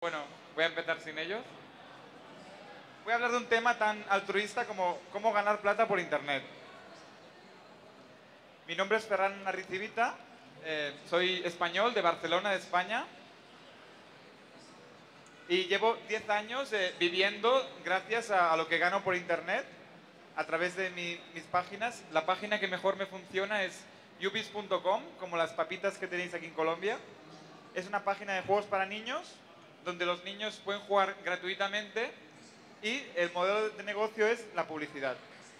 Bueno, voy a empezar sin ellos. Voy a hablar de un tema tan altruista como cómo ganar plata por Internet. Mi nombre es Ferran Arricivita, soy español de Barcelona, de España, y llevo 10 años viviendo gracias a lo que gano por Internet a través de mis páginas. La página que mejor me funciona es ubis.com, como las papitas que tenéis aquí en Colombia. Es una página de juegos para niños, donde los niños pueden jugar gratuitamente y el modelo de negocio es la publicidad.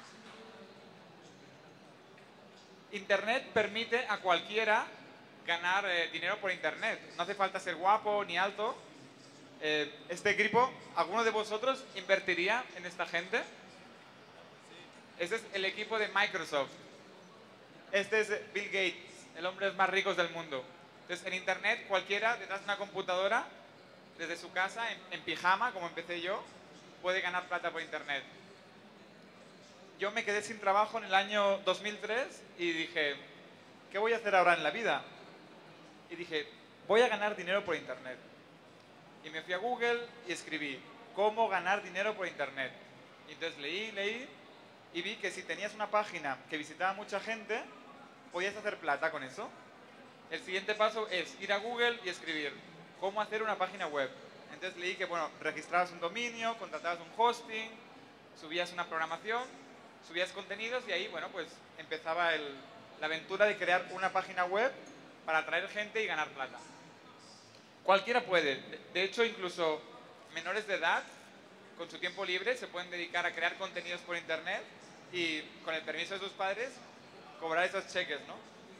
Internet permite a cualquiera ganar dinero por Internet. No hace falta ser guapo ni alto. Este equipo, ¿alguno de vosotros invertiría en esta gente? Este es el equipo de Microsoft. Este es Bill Gates, el hombre más rico del mundo. Entonces, en Internet, cualquiera detrás de una computadora, desde su casa, en pijama, como empecé yo, puede ganar plata por Internet. Yo me quedé sin trabajo en el año 2003 y dije, ¿qué voy a hacer ahora en la vida? Y dije, voy a ganar dinero por Internet. Y me fui a Google y escribí, ¿cómo ganar dinero por Internet? Y entonces leí y vi que si tenías una página que visitaba mucha gente, podías hacer plata con eso. El siguiente paso es ir a Google y escribir, ¿cómo hacer una página web? Entonces leí que, bueno, registrabas un dominio, contratabas un hosting, subías una programación, subías contenidos y ahí, bueno, pues empezaba la aventura de crear una página web para atraer gente y ganar plata. Cualquiera puede. De hecho, incluso menores de edad, con su tiempo libre, se pueden dedicar a crear contenidos por Internet y, con el permiso de sus padres, cobrar esos cheques, ¿no?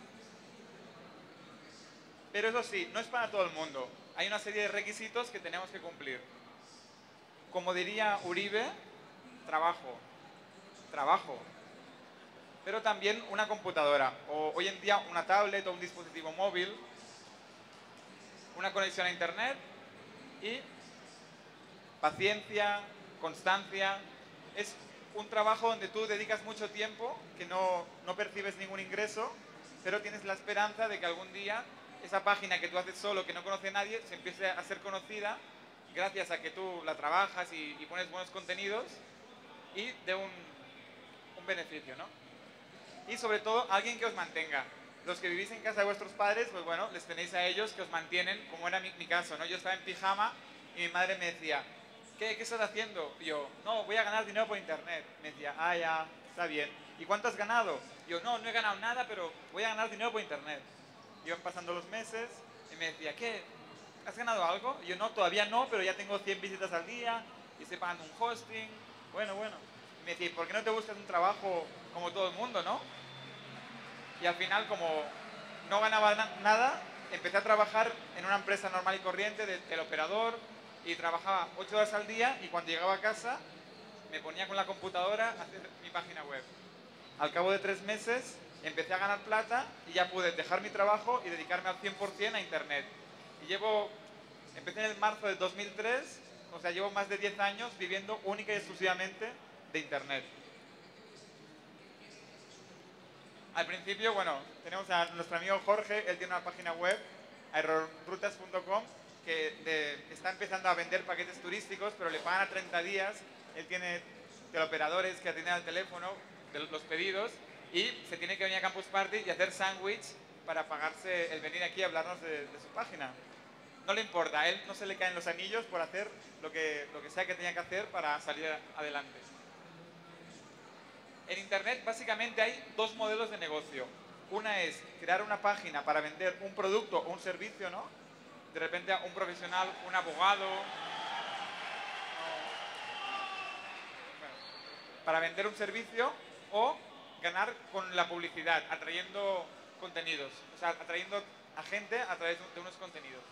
Pero eso sí, no es para todo el mundo. Hay una serie de requisitos que tenemos que cumplir. Como diría Uribe, trabajo, trabajo. Pero también una computadora, o hoy en día una tablet o un dispositivo móvil, una conexión a Internet y paciencia, constancia. Es un trabajo donde tú dedicas mucho tiempo, que no percibes ningún ingreso, pero tienes la esperanza de que algún día esa página que tú haces solo, que no conoce nadie, se empiece a ser conocida gracias a que tú la trabajas y pones buenos contenidos y de un beneficio, ¿no? Y sobre todo, alguien que os mantenga. Los que vivís en casa de vuestros padres, pues bueno, les tenéis a ellos que os mantienen, como era mi caso, ¿no? Yo estaba en pijama y mi madre me decía, ¿qué estás haciendo? Y yo, no, voy a ganar dinero por Internet. Me decía, ah, ya, está bien. ¿Y cuánto has ganado? Y yo, no he ganado nada, pero voy a ganar dinero por Internet. Iban pasando los meses y me decía, ¿qué? ¿Has ganado algo? Y yo, no, todavía no, pero ya tengo 100 visitas al día y estoy pagando un hosting. Bueno. Y me decía, ¿por qué no te buscas un trabajo como todo el mundo, no? Y al final, como no ganaba nada, empecé a trabajar en una empresa normal y corriente de teleoperador y trabajaba 8 horas al día y cuando llegaba a casa me ponía con la computadora a hacer mi página web. Al cabo de 3 meses empecé a ganar plata y ya pude dejar mi trabajo y dedicarme al 100% a Internet. Y empecé en el marzo de 2003, o sea, llevo más de 10 años viviendo única y exclusivamente de Internet. Al principio, bueno, tenemos a nuestro amigo Jorge, él tiene una página web, aerorrutas.com, que está empezando a vender paquetes turísticos, pero le pagan a 30 días. Él tiene teleoperadores que atienden al teléfono de los pedidos y se tiene que venir a Campus Party y hacer sándwich para pagarse el venir aquí a hablarnos de su página. No le importa, a él no se le caen los anillos por hacer lo que sea que tenía que hacer para salir adelante. En Internet básicamente hay dos modelos de negocio. Una es crear una página para vender un producto o un servicio, ¿no? De repente a un profesional, un abogado, para vender un servicio o ganar con la publicidad, atrayendo contenidos, o sea, atrayendo a gente a través de unos contenidos.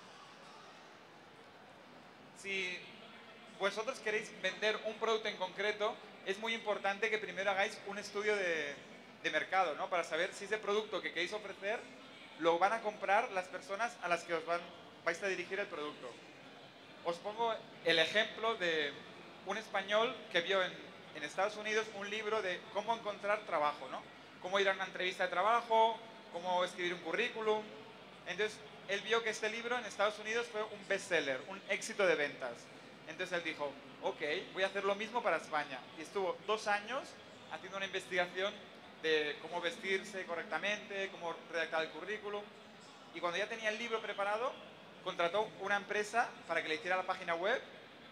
Si vosotros queréis vender un producto en concreto, es muy importante que primero hagáis un estudio de mercado, ¿no? Para saber si ese producto que queréis ofrecer lo van a comprar las personas a las que vais a dirigir el producto. Os pongo el ejemplo de un español que vio en Estados Unidos un libro de cómo encontrar trabajo, ¿no? Cómo ir a una entrevista de trabajo, cómo escribir un currículum. Entonces, él vio que este libro en Estados Unidos fue un bestseller, un éxito de ventas. Entonces él dijo, ok, voy a hacer lo mismo para España. Y estuvo 2 años haciendo una investigación de cómo vestirse correctamente, cómo redactar el currículum. Y cuando ya tenía el libro preparado, contrató una empresa para que le hiciera la página web,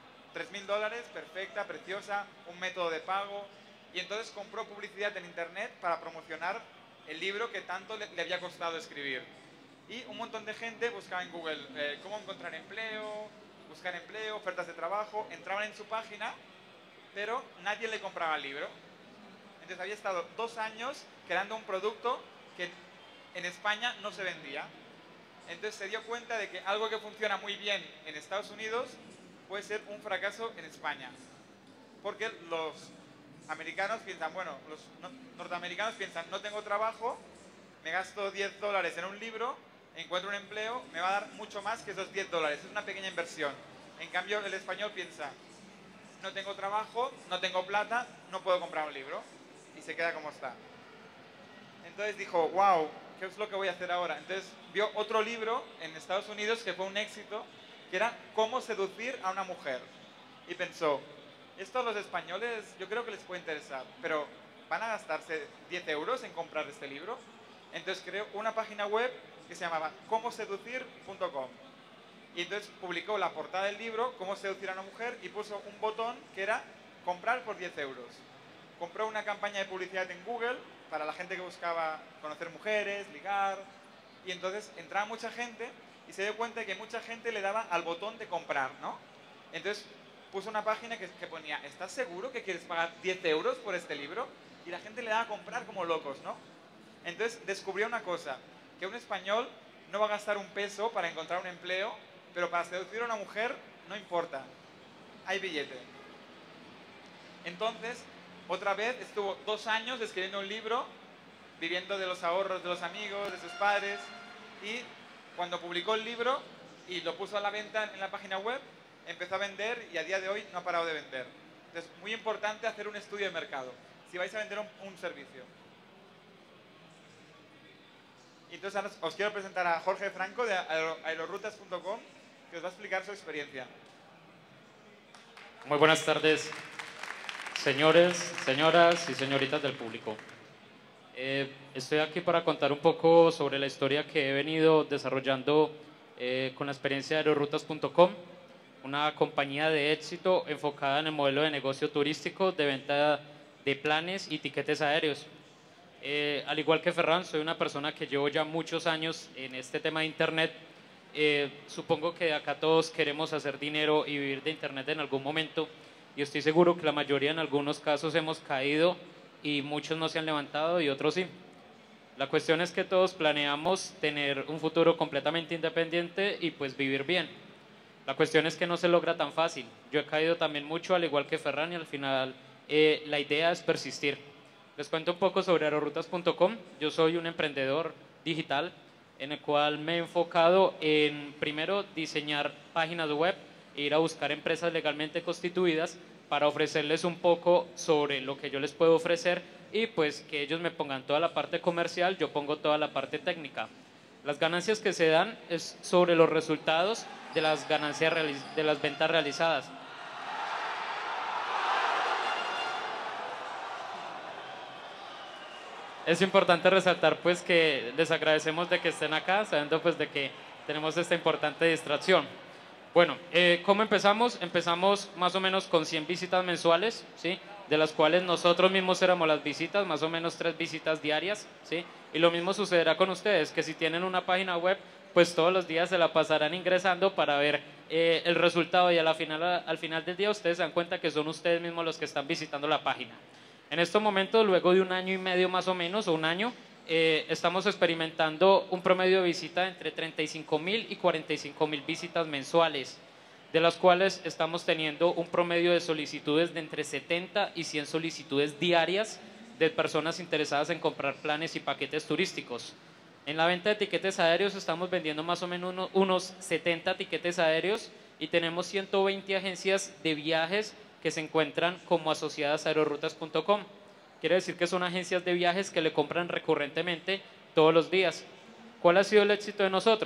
$3.000, perfecta, preciosa, un método de pago. Y entonces compró publicidad en internet para promocionar el libro que tanto le había costado escribir. Y un montón de gente buscaba en Google cómo encontrar empleo, buscar empleo, ofertas de trabajo, entraban en su página, pero nadie le compraba el libro. Entonces había estado 2 años creando un producto que en España no se vendía. Entonces se dio cuenta de que algo que funciona muy bien en Estados Unidos puede ser un fracaso en España. Porque los americanos piensan, bueno, los norteamericanos piensan, no tengo trabajo, me gasto $10 en un libro, encuentro un empleo, me va a dar mucho más que esos $10, es una pequeña inversión. En cambio, el español piensa, no tengo trabajo, no tengo plata, no puedo comprar un libro, y se queda como está. Entonces dijo, wow, ¿qué es lo que voy a hacer ahora? Entonces vio otro libro en Estados Unidos que fue un éxito, que era Cómo seducir a una mujer. Y pensó, esto a los españoles yo creo que les puede interesar, pero ¿van a gastarse 10 euros en comprar este libro? Entonces creó una página web que se llamaba comoseducir.com. Y entonces publicó la portada del libro, Cómo seducir a una mujer, y puso un botón que era comprar por 10 euros. Compró una campaña de publicidad en Google para la gente que buscaba conocer mujeres, ligar, y entonces entraba mucha gente y se dio cuenta de que mucha gente le daba al botón de comprar, ¿no? Entonces puso una página que ponía, ¿estás seguro que quieres pagar 10 euros por este libro? Y la gente le daba a comprar como locos, ¿no? Entonces descubrió una cosa, que un español no va a gastar un peso para encontrar un empleo, pero para seducir a una mujer no importa, hay billete. Entonces, otra vez estuvo 2 años escribiendo un libro, viviendo de los ahorros de los amigos, de sus padres, y cuando publicó el libro y lo puso a la venta en la página web, empezó a vender y a día de hoy no ha parado de vender. Entonces, muy importante hacer un estudio de mercado, si vais a vender un servicio. Y entonces ahora os quiero presentar a Jorge Franco de aerorrutas.com, que os va a explicar su experiencia. Muy buenas tardes, señores, señoras y señoritas del público. Estoy aquí para contar un poco sobre la historia que he venido desarrollando con la experiencia de aerorrutas.com, una compañía de éxito enfocada en el modelo de negocio turístico de venta de planes y tiquetes aéreos. Al igual que Ferran, soy una persona que llevo ya muchos años en este tema de Internet. Supongo que acá todos queremos hacer dinero y vivir de Internet en algún momento, y estoy seguro que la mayoría en algunos casos hemos caído y muchos no se han levantado y otros sí. La cuestión es que todos planeamos tener un futuro completamente independiente y pues vivir bien. La cuestión es que no se logra tan fácil. Yo he caído también mucho, al igual que Ferran, y al final la idea es persistir. Les cuento un poco sobre aerorrutas.com. Yo soy un emprendedor digital en el cual me he enfocado en, primero, diseñar páginas web e ir a buscar empresas legalmente constituidas para ofrecerles un poco sobre lo que yo les puedo ofrecer y pues que ellos me pongan toda la parte comercial, yo pongo toda la parte técnica. Las ganancias que se dan es sobre los resultados de las ganancias de las ventas realizadas. Es importante resaltar pues que les agradecemos de que estén acá, sabiendo pues de que tenemos esta importante distracción. Bueno, ¿cómo empezamos? Empezamos más o menos con 100 visitas mensuales, ¿sí? De las cuales nosotros mismos éramos las visitas, más o menos 3 visitas diarias, ¿sí? Y lo mismo sucederá con ustedes, que si tienen una página web, pues todos los días se la pasarán ingresando para ver el resultado, y al final del día ustedes se dan cuenta que son ustedes mismos los que están visitando la página. En estos momentos, luego de 1 año y medio más o menos, o 1 año, estamos experimentando un promedio de visita entre 35.000 y 45.000 visitas mensuales, de las cuales estamos teniendo un promedio de solicitudes de entre 70 y 100 solicitudes diarias de personas interesadas en comprar planes y paquetes turísticos. En la venta de tiquetes aéreos estamos vendiendo más o menos unos 70 tiquetes aéreos y tenemos 120 agencias de viajes que se encuentran como asociadas a aerorrutas.com. Quiere decir que son agencias de viajes que le compran recurrentemente todos los días. ¿Cuál ha sido el éxito de nosotros?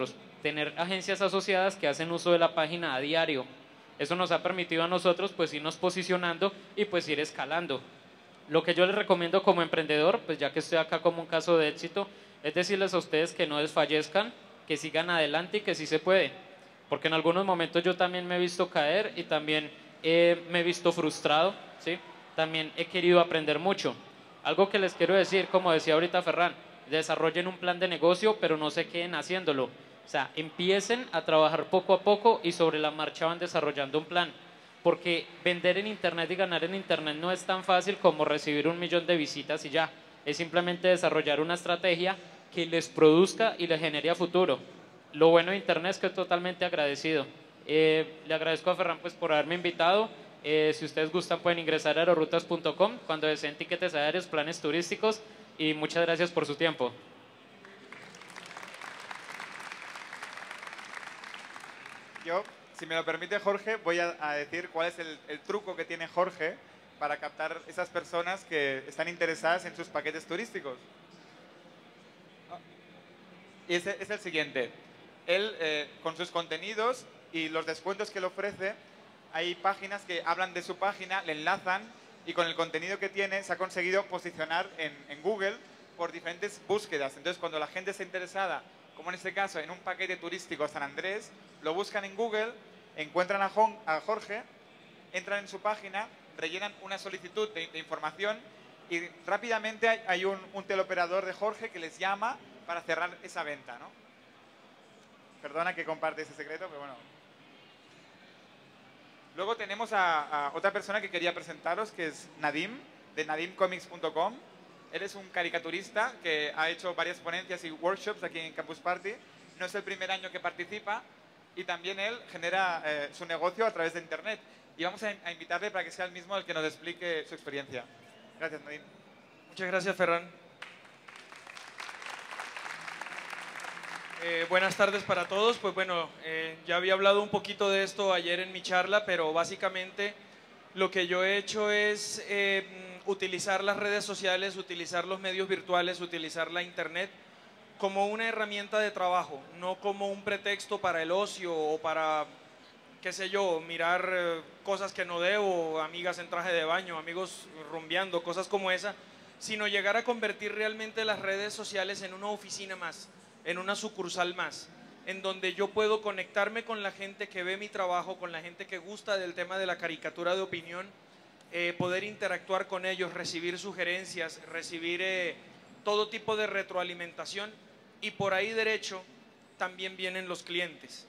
tener agencias asociadas que hacen uso de la página a diario. Eso nos ha permitido a nosotros pues irnos posicionando y pues ir escalando. Lo que yo les recomiendo como emprendedor, pues ya que estoy acá como un caso de éxito, es decirles a ustedes que no desfallezcan, que sigan adelante y que sí se puede. Porque en algunos momentos yo también me he visto caer y también me he visto frustrado, ¿sí? También he querido aprender mucho. Algo que les quiero decir, como decía ahorita Ferran, desarrollen un plan de negocio, pero no se queden haciéndolo. O sea, empiecen a trabajar poco a poco y sobre la marcha van desarrollando un plan. Porque vender en Internet y ganar en Internet no es tan fácil como recibir 1.000.000 de visitas y ya. Es simplemente desarrollar una estrategia que les produzca y les genere a futuro. Lo bueno de Internet es que es totalmente agradecido. Le agradezco a Ferran pues, por haberme invitado. Si ustedes gustan pueden ingresar a aerorutas.com cuando deseen tiquetes aéreos, planes turísticos y muchas gracias por su tiempo. Yo, si me lo permite Jorge, voy a decir cuál es el truco que tiene Jorge para captar esas personas que están interesadas en sus paquetes turísticos. Y ese es el siguiente. Él, con sus contenidos y los descuentos que le ofrece, hay páginas que hablan de su página, le enlazan y con el contenido que tiene se ha conseguido posicionar en Google por diferentes búsquedas. Entonces, cuando la gente está interesada, como en este caso, en un paquete turístico a San Andrés, lo buscan en Google, encuentran a Jorge, entran en su página, rellenan una solicitud de información y rápidamente hay un teleoperador de Jorge que les llama para cerrar esa venta, ¿no? Perdona que comparte ese secreto, pero bueno. Luego tenemos a otra persona que quería presentaros, que es Nadim, de nadimcomics.com. Él es un caricaturista que ha hecho varias ponencias y workshops aquí en Campus Party. No es el primer año que participa y también él genera su negocio a través de Internet. Y vamos a invitarle para que sea el mismo el que nos explique su experiencia. Gracias, Nadim. Muchas gracias, Ferran. Buenas tardes para todos. Pues bueno, ya había hablado un poquito de esto ayer en mi charla, pero básicamente lo que yo he hecho es utilizar las redes sociales, utilizar los medios virtuales, utilizar la Internet como una herramienta de trabajo, no como un pretexto para el ocio o para, qué sé yo, mirar cosas que no debo, amigas en traje de baño, amigos rumbeando, cosas como esa, sino llegar a convertir realmente las redes sociales en una oficina más, en una sucursal más, en donde yo puedo conectarme con la gente que ve mi trabajo, con la gente que gusta del tema de la caricatura de opinión, poder interactuar con ellos, recibir sugerencias, recibir todo tipo de retroalimentación y por ahí derecho también vienen los clientes.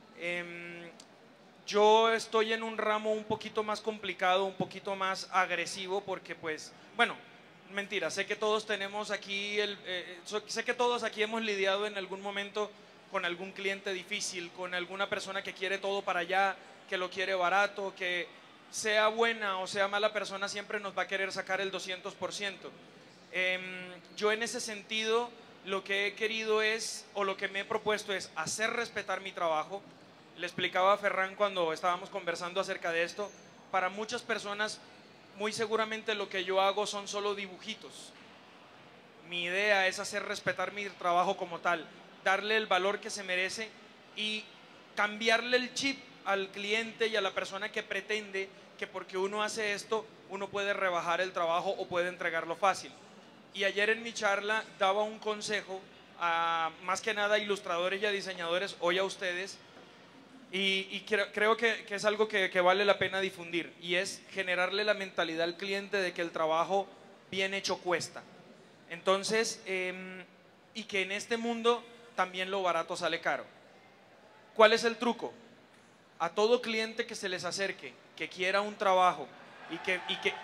Yo estoy en un ramo un poquito más complicado, un poquito más agresivo porque pues, bueno, mentira, sé que todos tenemos aquí, sé que todos aquí hemos lidiado en algún momento con algún cliente difícil, con alguna persona que quiere todo para allá, que lo quiere barato, que sea buena o sea mala persona siempre nos va a querer sacar el 200%. Yo en ese sentido lo que he querido es, o lo que me he propuesto es hacer respetar mi trabajo. Le explicaba a Ferran cuando estábamos conversando acerca de esto, para muchas personas muy seguramente lo que yo hago son solo dibujitos. Mi idea es hacer respetar mi trabajo como tal, darle el valor que se merece y cambiarle el chip al cliente y a la persona que pretende que porque uno hace esto, uno puede rebajar el trabajo o puede entregarlo fácil. Y ayer en mi charla daba un consejo a más que nada a ilustradores y a diseñadores, hoy a ustedes, y creo que es algo que vale la pena difundir, y es generarle la mentalidad al cliente de que el trabajo bien hecho cuesta. Entonces, y que en este mundo también lo barato sale caro. ¿Cuál es el truco? A todo cliente que se les acerque, que quiera un trabajo y que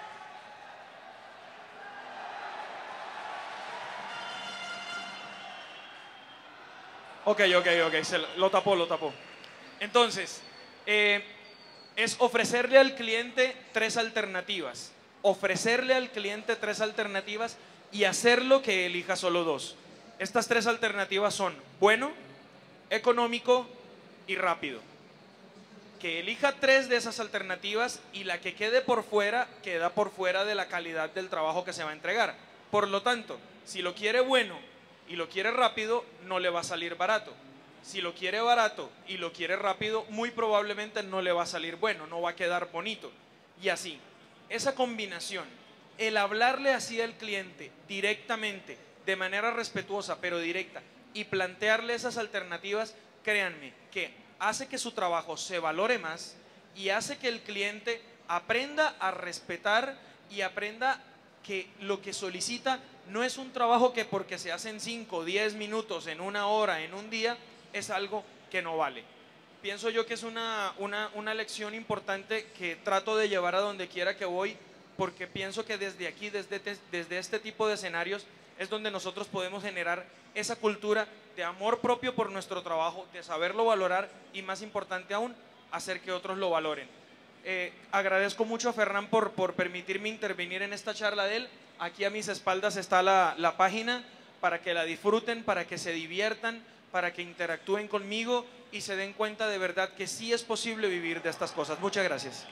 Ok, lo tapó. Entonces, es ofrecerle al cliente tres alternativas. Ofrecerle al cliente tres alternativas y hacerlo que elija solo dos. Estas tres alternativas son bueno, económico y rápido. Que elija tres de esas alternativas y la que quede por fuera, queda por fuera de la calidad del trabajo que se va a entregar. Por lo tanto, si lo quiere bueno y lo quiere rápido, no le va a salir barato. Si lo quiere barato y lo quiere rápido, muy probablemente no le va a salir bueno, no va a quedar bonito. Y así, esa combinación, el hablarle así al cliente directamente, de manera respetuosa pero directa, y plantearle esas alternativas, créanme, que hace que su trabajo se valore más y hace que el cliente aprenda a respetar y aprenda que lo que solicita no es un trabajo que porque se hace en 5, 10 minutos, en una hora, en un día, es algo que no vale. Pienso yo que es una lección importante que trato de llevar a donde quiera que voy, porque pienso que desde aquí, desde este tipo de escenarios, es donde nosotros podemos generar esa cultura de amor propio por nuestro trabajo, de saberlo valorar y, más importante aún, hacer que otros lo valoren. Agradezco mucho a Ferran por permitirme intervenir en esta charla de él. Aquí a mis espaldas está la página para que la disfruten, para que se diviertan, para que interactúen conmigo y se den cuenta de verdad que sí es posible vivir de estas cosas. Muchas gracias.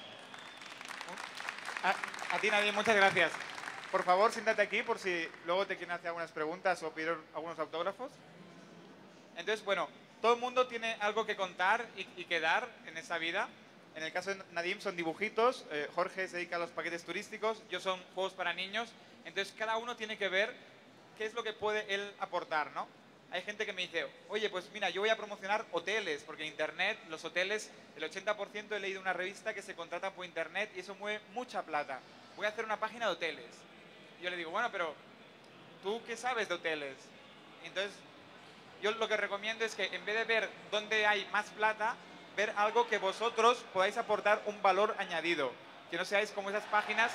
A ti, Nadine, muchas gracias. Por favor, siéntate aquí por si luego te quieren hacer algunas preguntas o pedir algunos autógrafos. Entonces, bueno, todo el mundo tiene algo que contar y que dar en esa vida. En el caso de Nadim son dibujitos, Jorge se dedica a los paquetes turísticos, yo son juegos para niños. Entonces, cada uno tiene que ver qué es lo que puede él aportar, ¿no? Hay gente que me dice, oye, pues mira, yo voy a promocionar hoteles, porque en Internet, los hoteles, el 80% he leído una revista que se contrata por Internet y eso mueve mucha plata. Voy a hacer una página de hoteles. Y yo le digo, bueno, pero ¿tú qué sabes de hoteles? Y entonces, yo lo que recomiendo es que en vez de ver dónde hay más plata, ver algo que vosotros podáis aportar un valor añadido. Que no seáis como esas páginas...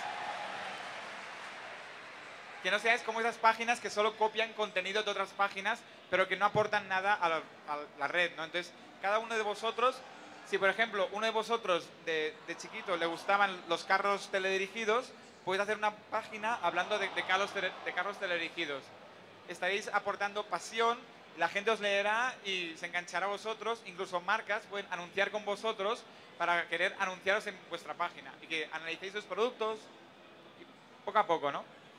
Que no seáis como esas páginas que solo copian contenido de otras páginas, pero que no aportan nada a la red, ¿no? Entonces, cada uno de vosotros, si por ejemplo uno de vosotros de chiquito le gustaban los carros teledirigidos, podéis hacer una página hablando de carros teledirigidos. Estaréis aportando pasión, la gente os leerá y se enganchará a vosotros, incluso marcas pueden anunciar con vosotros para querer anunciaros en vuestra página y que analicéis sus productos poco a poco, ¿no?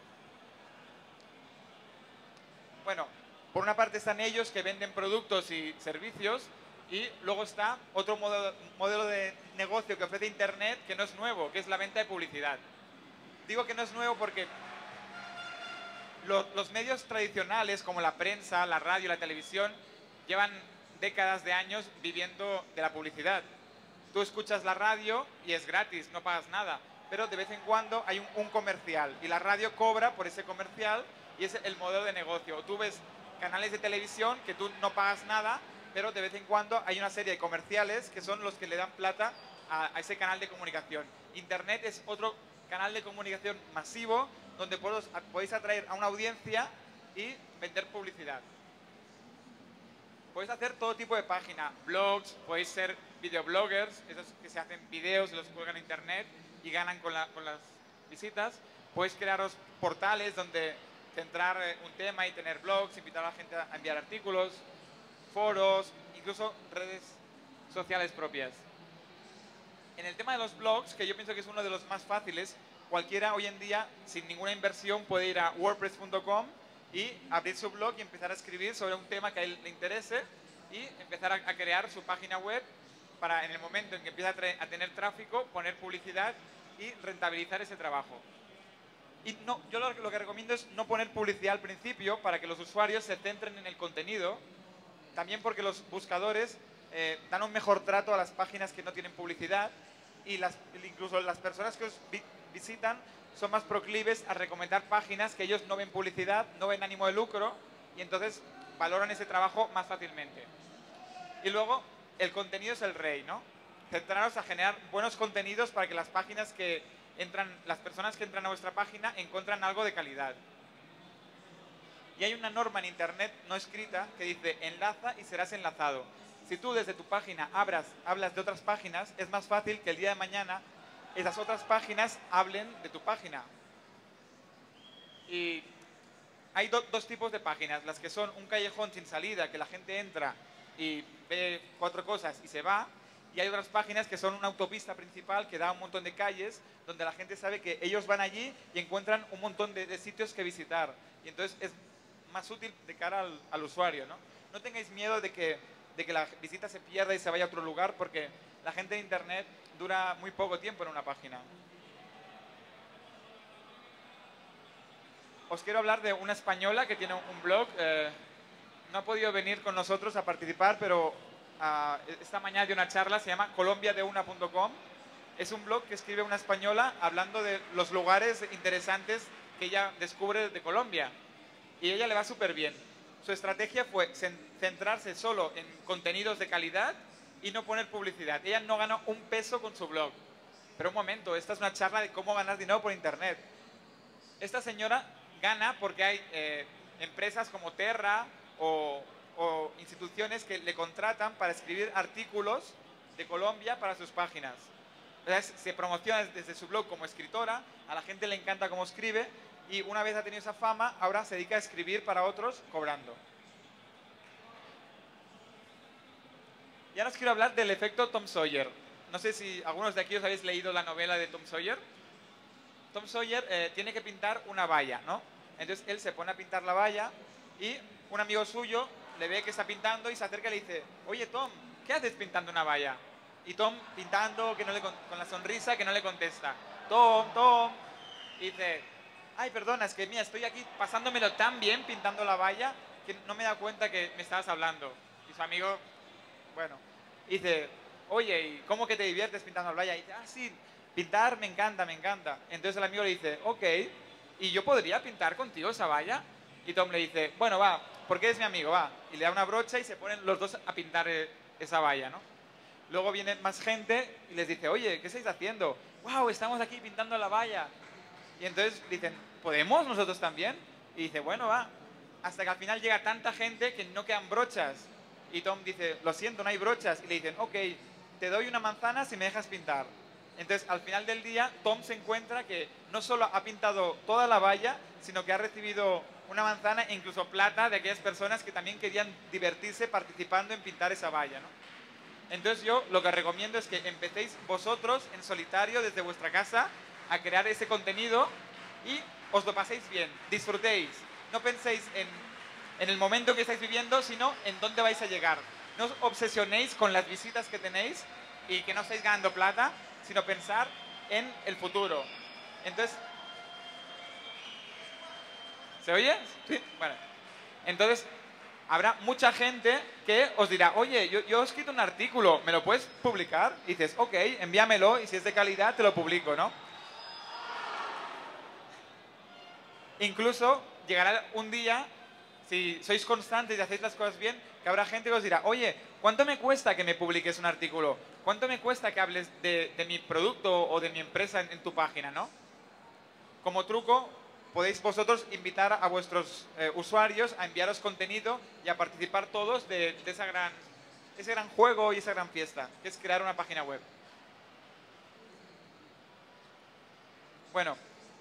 Bueno, por una parte están ellos que venden productos y servicios y luego está otro modelo de negocio que ofrece Internet que no es nuevo, que es la venta de publicidad. Digo que no es nuevo porque los medios tradicionales como la prensa, la radio, la televisión llevan décadas de años viviendo de la publicidad. Tú escuchas la radio y es gratis, no pagas nada, pero de vez en cuando hay un comercial y la radio cobra por ese comercial y es el modelo de negocio. Tú ves canales de televisión que tú no pagas nada, pero de vez en cuando hay una serie de comerciales que son los que le dan plata a ese canal de comunicación. Internet es otro canal de comunicación masivo donde podéis atraer a una audiencia y vender publicidad. Podéis hacer todo tipo de página, blogs, podéis ser videobloggers, esos que se hacen videos y los cuelgan a Internet y ganan con las visitas. Podéis crearos portales donde centrar un tema y tener blogs, invitar a la gente a enviar artículos, foros, incluso redes sociales propias. En el tema de los blogs, que yo pienso que es uno de los más fáciles, cualquiera hoy en día, sin ninguna inversión, puede ir a wordpress.com y abrir su blog y empezar a escribir sobre un tema que a él le interese y empezar a crear su página web para, en el momento en que empieza a tener tráfico, poner publicidad y rentabilizar ese trabajo. Y no, yo lo que recomiendo es no poner publicidad al principio para que los usuarios se centren en el contenido. También porque los buscadores dan un mejor trato a las páginas que no tienen publicidad y incluso las personas que os visitan son más proclives a recomendar páginas que ellos no ven publicidad, no ven ánimo de lucro y entonces valoran ese trabajo más fácilmente. Y luego, el contenido es el rey, ¿no? Centraros a generar buenos contenidos para que las páginas que las personas que entran a vuestra página encuentran algo de calidad. Y hay una norma en Internet no escrita que dice enlaza y serás enlazado. Si tú desde tu página hablas de otras páginas, es más fácil que el día de mañana esas otras páginas hablen de tu página. Y hay dos tipos de páginas, las que son un callejón sin salida, que la gente entra y ve 4 cosas y se va. Y hay otras páginas que son una autopista principal que da un montón de calles donde la gente sabe que ellos van allí y encuentran un montón de sitios que visitar. Y entonces es más útil de cara al usuario, ¿no? No tengáis miedo de que de que la visita se pierda y se vaya a otro lugar, porque la gente de Internet dura muy poco tiempo en una página. Os quiero hablar de una española que tiene un blog. No ha podido venir con nosotros a participar, pero esta mañana dio una charla, se llama colombiadeuna.com. Es un blog que escribe una española hablando de los lugares interesantes que ella descubre de Colombia. Y a ella le va súper bien. Su estrategia fue centrarse solo en contenidos de calidad y no poner publicidad. Ella no ganó un peso con su blog. Pero un momento, esta es una charla de cómo ganar dinero por Internet. Esta señora gana porque hay empresas como Terra o instituciones que le contratan para escribir artículos de Colombia para sus páginas. Entonces, se promociona desde su blog como escritora, a la gente le encanta cómo escribe y una vez ha tenido esa fama, ahora se dedica a escribir para otros cobrando. Y ahora os quiero hablar del efecto Tom Sawyer. No sé si algunos de aquí os habéis leído la novela de Tom Sawyer. Tom Sawyer tiene que pintar una valla, ¿no? Entonces él se pone a pintar la valla y un amigo suyo le ve que está pintando y se acerca y le dice: oye Tom, ¿qué haces pintando una valla? Y Tom pintando, con la sonrisa, que no le contesta. Tom. Y dice: ay, perdona, es que mira, estoy aquí pasándomelo tan bien pintando la valla que no me he dado cuenta que me estabas hablando. Y su amigo, bueno, dice: oye, ¿y cómo que te diviertes pintando la valla? Y dice: ah, sí, pintar me encanta. Entonces el amigo le dice: ok, ¿y yo podría pintar contigo esa valla? Y Tom le dice: bueno, va, porque eres mi amigo, va. Y le da una brocha y se ponen los dos a pintar esa valla, ¿no? Luego viene más gente y les dice: oye, ¿qué estáis haciendo? ¡Wow! Estamos aquí pintando la valla. Y entonces dicen: ¿podemos nosotros también? Y dice: bueno, va. Hasta que al final llega tanta gente que no quedan brochas. Y Tom dice: lo siento, no hay brochas. Y le dicen: ok, te doy una manzana si me dejas pintar. Entonces, al final del día, Tom se encuentra que no solo ha pintado toda la valla, sino que ha recibido una manzana e incluso plata de aquellas personas que también querían divertirse participando en pintar esa valla, ¿no? Entonces yo lo que recomiendo es que empecéis vosotros en solitario desde vuestra casa a crear ese contenido y os lo paséis bien, disfrutéis. No penséis en el momento que estáis viviendo, sino en dónde vais a llegar. No os obsesionéis con las visitas que tenéis y que no estáis ganando plata, sino pensar en el futuro. Entonces, ¿se oye? Sí. Bueno, entonces habrá mucha gente que os dirá: oye, yo he escrito un artículo, ¿me lo puedes publicar? Y dices: ok, envíamelo y si es de calidad te lo publico, ¿no? Incluso llegará un día, si sois constantes y hacéis las cosas bien, que habrá gente que os dirá: oye, ¿cuánto me cuesta que me publiques un artículo? ¿Cuánto me cuesta que hables de mi producto o de mi empresa en tu página, ¿no? Como truco, podéis vosotros invitar a vuestros usuarios a enviaros contenido y a participar todos de ese gran juego y esa gran fiesta, que es crear una página web. Bueno,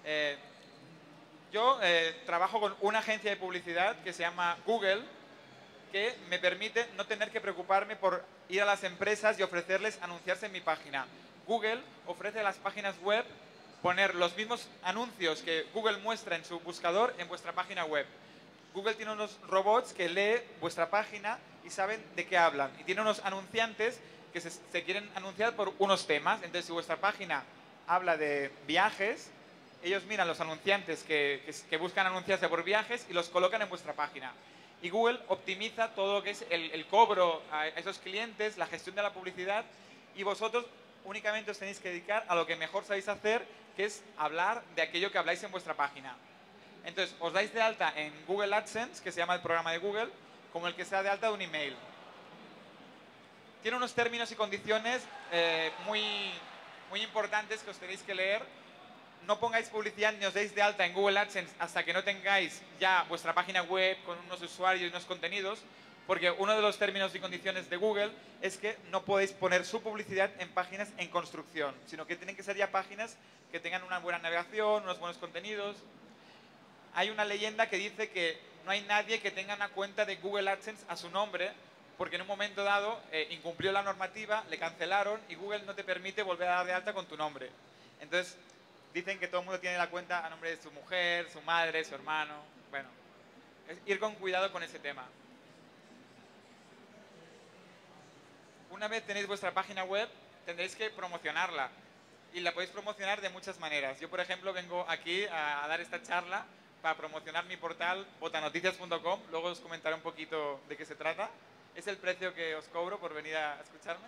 yo trabajo con una agencia de publicidad que se llama Google, que me permite no tener que preocuparme por ir a las empresas y ofrecerles anunciarse en mi página. Google ofrece a las páginas web poner los mismos anuncios que Google muestra en su buscador en vuestra página web. Google tiene unos robots que lee vuestra página y saben de qué hablan. Y tiene unos anunciantes que se quieren anunciar por unos temas. Entonces, si vuestra página habla de viajes, ellos miran los anunciantes que buscan anunciarse por viajes y los colocan en vuestra página. Y Google optimiza todo lo que es el cobro a esos clientes, la gestión de la publicidad, y vosotros únicamente os tenéis que dedicar a lo que mejor sabéis hacer, que es hablar de aquello que habláis en vuestra página. Entonces, os dais de alta en Google AdSense, que se llama el programa de Google, como el que se da de alta de un email. Tiene unos términos y condiciones muy importantes que os tenéis que leer. No pongáis publicidad ni os deis de alta en Google AdSense hasta que no tengáis ya vuestra página web con unos usuarios y unos contenidos, porque uno de los términos y condiciones de Google es que no podéis poner su publicidad en páginas en construcción, sino que tienen que ser ya páginas que tengan una buena navegación, unos buenos contenidos. Hay una leyenda que dice que no hay nadie que tenga una cuenta de Google AdSense a su nombre, porque en un momento dado incumplió la normativa, le cancelaron y Google no te permite volver a dar de alta con tu nombre. Entonces, dicen que todo el mundo tiene la cuenta a nombre de su mujer, su madre, su hermano. Bueno, es ir con cuidado con ese tema. una vez tenéis vuestra página web, tendréis que promocionarla. Y la podéis promocionar de muchas maneras. Yo, por ejemplo, vengo aquí a dar esta charla para promocionar mi portal botanoticias.com. Luego os comentaré un poquito de qué se trata. Es el precio que os cobro por venir a escucharme.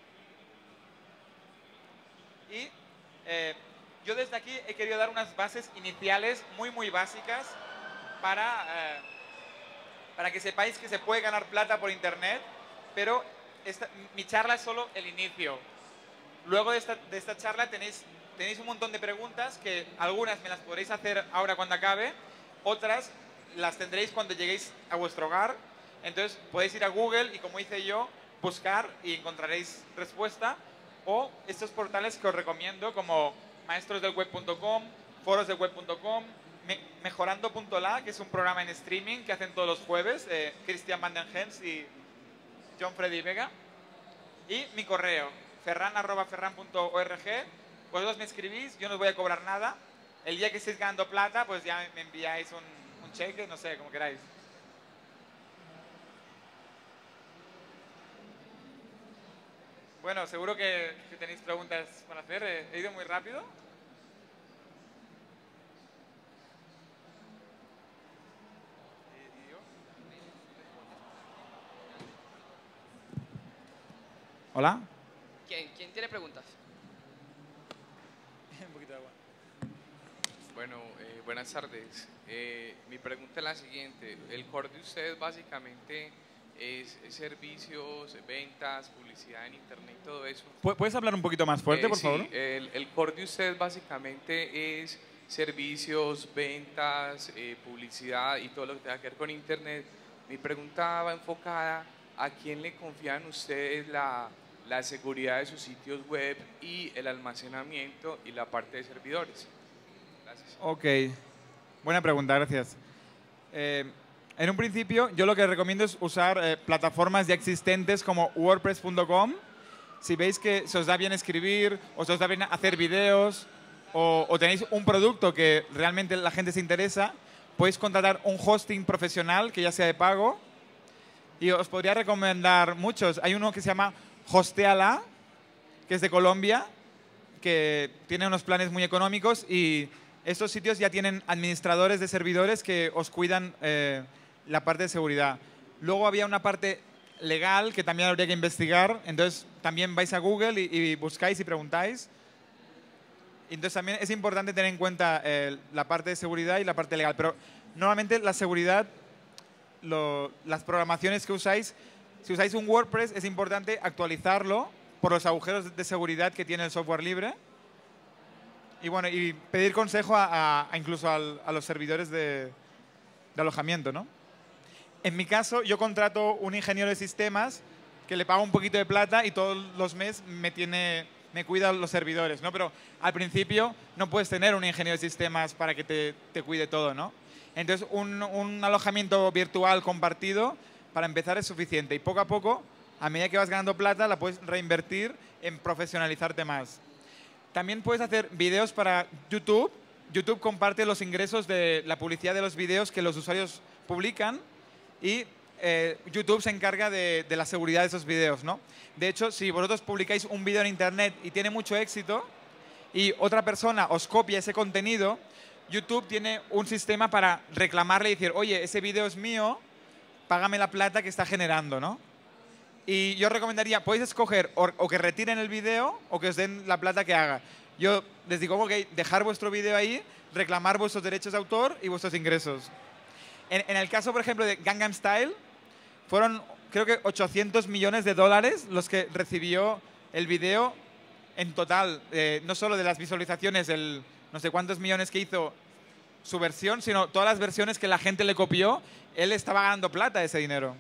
Y yo desde aquí he querido dar unas bases iniciales muy básicas para que sepáis que se puede ganar plata por internet, pero mi charla es solo el inicio. Luego de esta charla tenéis un montón de preguntas que algunas me las podréis hacer ahora cuando acabe, otras las tendréis cuando lleguéis a vuestro hogar. Entonces podéis ir a Google y, como hice yo, buscar y encontraréis respuesta. O estos portales que os recomiendo, como maestrosdelweb.com, forosdelweb.com, mejorando.la, que es un programa en streaming que hacen todos los jueves, Christian Van den Hens y John Freddy Vega. Y mi correo, ferran@ferran.org. Vosotros me escribís, yo no os voy a cobrar nada. El día que estéis ganando plata, pues ya me enviáis un cheque, no sé, como queráis. Bueno, seguro que tenéis preguntas para hacer. He ido muy rápido. ¿Hola? ¿Quién tiene preguntas? Un poquito de agua. Bueno, buenas tardes. Mi pregunta es la siguiente. El core de ustedes básicamente es servicios, ventas, publicidad en internet y todo eso. ¿Puedes hablar un poquito más fuerte, por sí, favor? El core de ustedes básicamente es servicios, ventas, publicidad y todo lo que tenga que ver con internet. Mi pregunta va enfocada a quién le confían ustedes la seguridad de sus sitios web y el almacenamiento y la parte de servidores. Gracias. Ok, buena pregunta, gracias. En un principio, yo lo que recomiendo es usar plataformas ya existentes como wordpress.com. Si veis que se os da bien escribir, o se os da bien hacer videos, o tenéis un producto que realmente la gente se interesa, podéis contratar un hosting profesional que ya sea de pago. Y os podría recomendar muchos. Hay uno que se llama Hosteala, que es de Colombia, que tiene unos planes muy económicos, y estos sitios ya tienen administradores de servidores que os cuidan la parte de seguridad. Luego había una parte legal que también habría que investigar, entonces también vais a Google y buscáis y preguntáis. Entonces también es importante tener en cuenta la parte de seguridad y la parte legal, pero normalmente la seguridad, las programaciones que usáis, si usáis un WordPress es importante actualizarlo por los agujeros de seguridad que tiene el software libre. Y bueno, y pedir consejo incluso a los servidores de alojamiento, ¿no? En mi caso, yo contrato un ingeniero de sistemas que le pago un poquito de plata y todos los meses me cuida los servidores, ¿no? Pero al principio no puedes tener un ingeniero de sistemas para que te cuide todo, ¿no? Entonces, un alojamiento virtual compartido para empezar es suficiente. Y poco a poco, a medida que vas ganando plata, la puedes reinvertir en profesionalizarte más. También puedes hacer videos para YouTube. YouTube comparte los ingresos de la publicidad de los videos que los usuarios publican y YouTube se encarga de la seguridad de esos videos, ¿no? De hecho, si vosotros publicáis un video en Internet y tiene mucho éxito y otra persona os copia ese contenido, YouTube tiene un sistema para reclamarle y decir, oye, ese video es mío, págame la plata que está generando, ¿no? Y yo recomendaría, podéis escoger o que retiren el video o que os den la plata que haga. Yo les digo, ok, dejar vuestro video ahí, reclamar vuestros derechos de autor y vuestros ingresos. En el caso, por ejemplo, de Gangnam Style, fueron creo que 800 millones de dólares los que recibió el video en total, no solo de las visualizaciones, no sé cuántos millones que hizo su versión, sino todas las versiones que la gente le copió, él estaba ganando plata de ese dinero.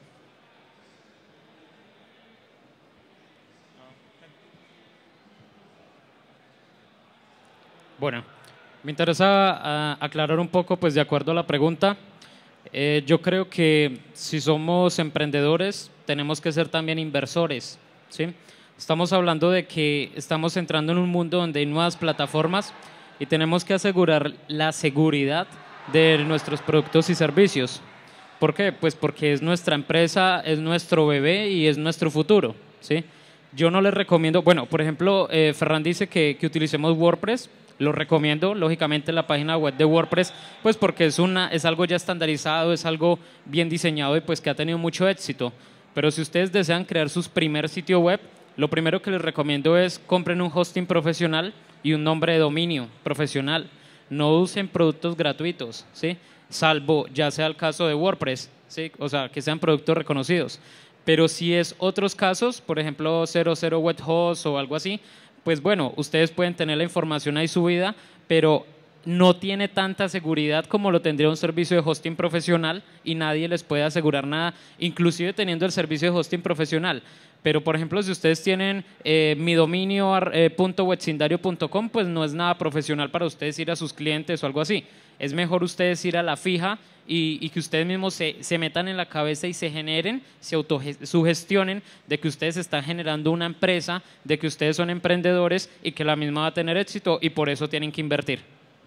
Bueno, me interesa aclarar un poco, pues de acuerdo a la pregunta. Yo creo que si somos emprendedores, tenemos que ser también inversores, ¿sí? Estamos hablando de que estamos entrando en un mundo donde hay nuevas plataformas y tenemos que asegurar la seguridad de nuestros productos y servicios. ¿Por qué? Pues porque es nuestra empresa, es nuestro bebé y es nuestro futuro, ¿sí? Yo no les recomiendo, bueno, por ejemplo, Ferran dice que utilicemos WordPress. Lo recomiendo, lógicamente, la página web de WordPress, pues porque es algo ya estandarizado, es algo bien diseñado y pues que ha tenido mucho éxito. Pero si ustedes desean crear su primer sitio web, lo primero que les recomiendo es compren un hosting profesional y un nombre de dominio profesional. No usen productos gratuitos, ¿sí? Salvo ya sea el caso de WordPress, ¿sí? O sea, que sean productos reconocidos. Pero si es otros casos, por ejemplo 00 Webhost o algo así, pues bueno, ustedes pueden tener la información ahí subida, pero no tiene tanta seguridad como lo tendría un servicio de hosting profesional y nadie les puede asegurar nada, inclusive teniendo el servicio de hosting profesional. Pero, por ejemplo, si ustedes tienen mi dominio .websindario.com, pues no es nada profesional para ustedes ir a sus clientes o algo así. Es mejor ustedes ir a la fija y que ustedes mismos se metan en la cabeza y se generen, se autosugestionen de que ustedes están generando una empresa, de que ustedes son emprendedores y que la misma va a tener éxito y por eso tienen que invertir.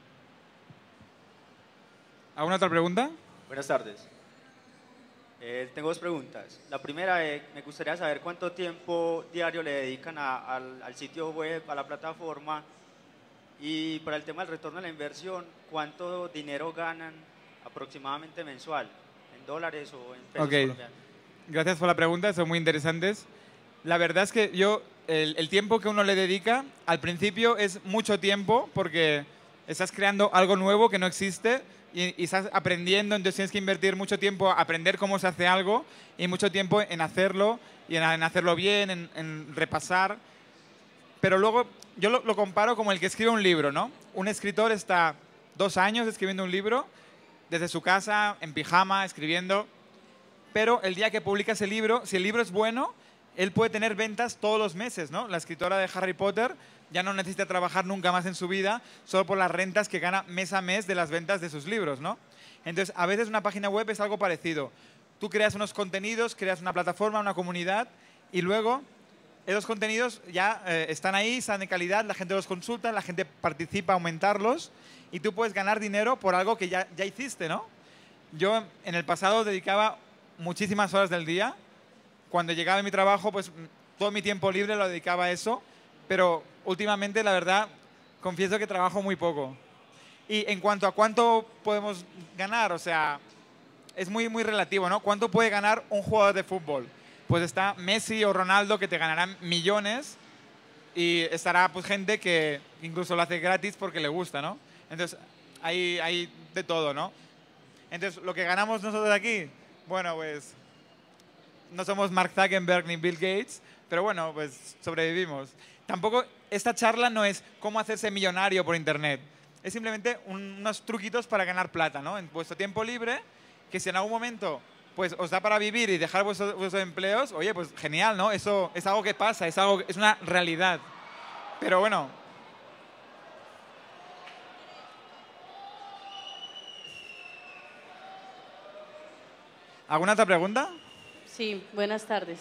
¿Alguna otra pregunta? Buenas tardes. Tengo dos preguntas. La primera, me gustaría saber cuánto tiempo diario le dedican al sitio web, a la plataforma, y para el tema del retorno de la inversión, ¿cuánto dinero ganan aproximadamente mensual? ¿En dólares o en pesos colombianos? Gracias por la pregunta, son muy interesantes. La verdad es que el tiempo que uno le dedica, al principio es mucho tiempo porque estás creando algo nuevo que no existe y estás aprendiendo, entonces tienes que invertir mucho tiempo a aprender cómo se hace algo y mucho tiempo en hacerlo y en hacerlo bien, en repasar. Pero luego yo lo comparo como el que escribe un libro, ¿no? Un escritor está 2 años escribiendo un libro, desde su casa, en pijama, escribiendo, pero el día que publica ese libro, si el libro es bueno, él puede tener ventas todos los meses, ¿no? La escritora de Harry Potter ya no necesita trabajar nunca más en su vida solo por las rentas que gana mes a mes de las ventas de sus libros, ¿no? Entonces, a veces una página web es algo parecido. Tú creas unos contenidos, creas una plataforma, una comunidad y luego esos contenidos ya están ahí, están de calidad, la gente los consulta, la gente participa a aumentarlos y tú puedes ganar dinero por algo que ya hiciste, ¿no? Yo en el pasado dedicaba muchísimas horas del día. Cuando llegaba de mi trabajo, pues todo mi tiempo libre lo dedicaba a eso, pero últimamente, la verdad, confieso que trabajo muy poco. Y en cuanto a cuánto podemos ganar, o sea, es muy relativo, ¿no? ¿Cuánto puede ganar un jugador de fútbol? Pues está Messi o Ronaldo que te ganarán millones y estará pues gente que incluso lo hace gratis porque le gusta, ¿no? Entonces, hay de todo, ¿no? Entonces, lo que ganamos nosotros aquí, bueno, pues no somos Mark Zuckerberg ni Bill Gates, pero bueno, pues sobrevivimos. Tampoco, esta charla no es cómo hacerse millonario por internet. Es simplemente unos truquitos para ganar plata, ¿no? En vuestro tiempo libre, que si en algún momento pues os da para vivir y dejar vuestros empleos, oye, pues genial, ¿no? Eso es algo que pasa, es una realidad. Pero bueno. ¿Alguna otra pregunta? Sí, buenas tardes.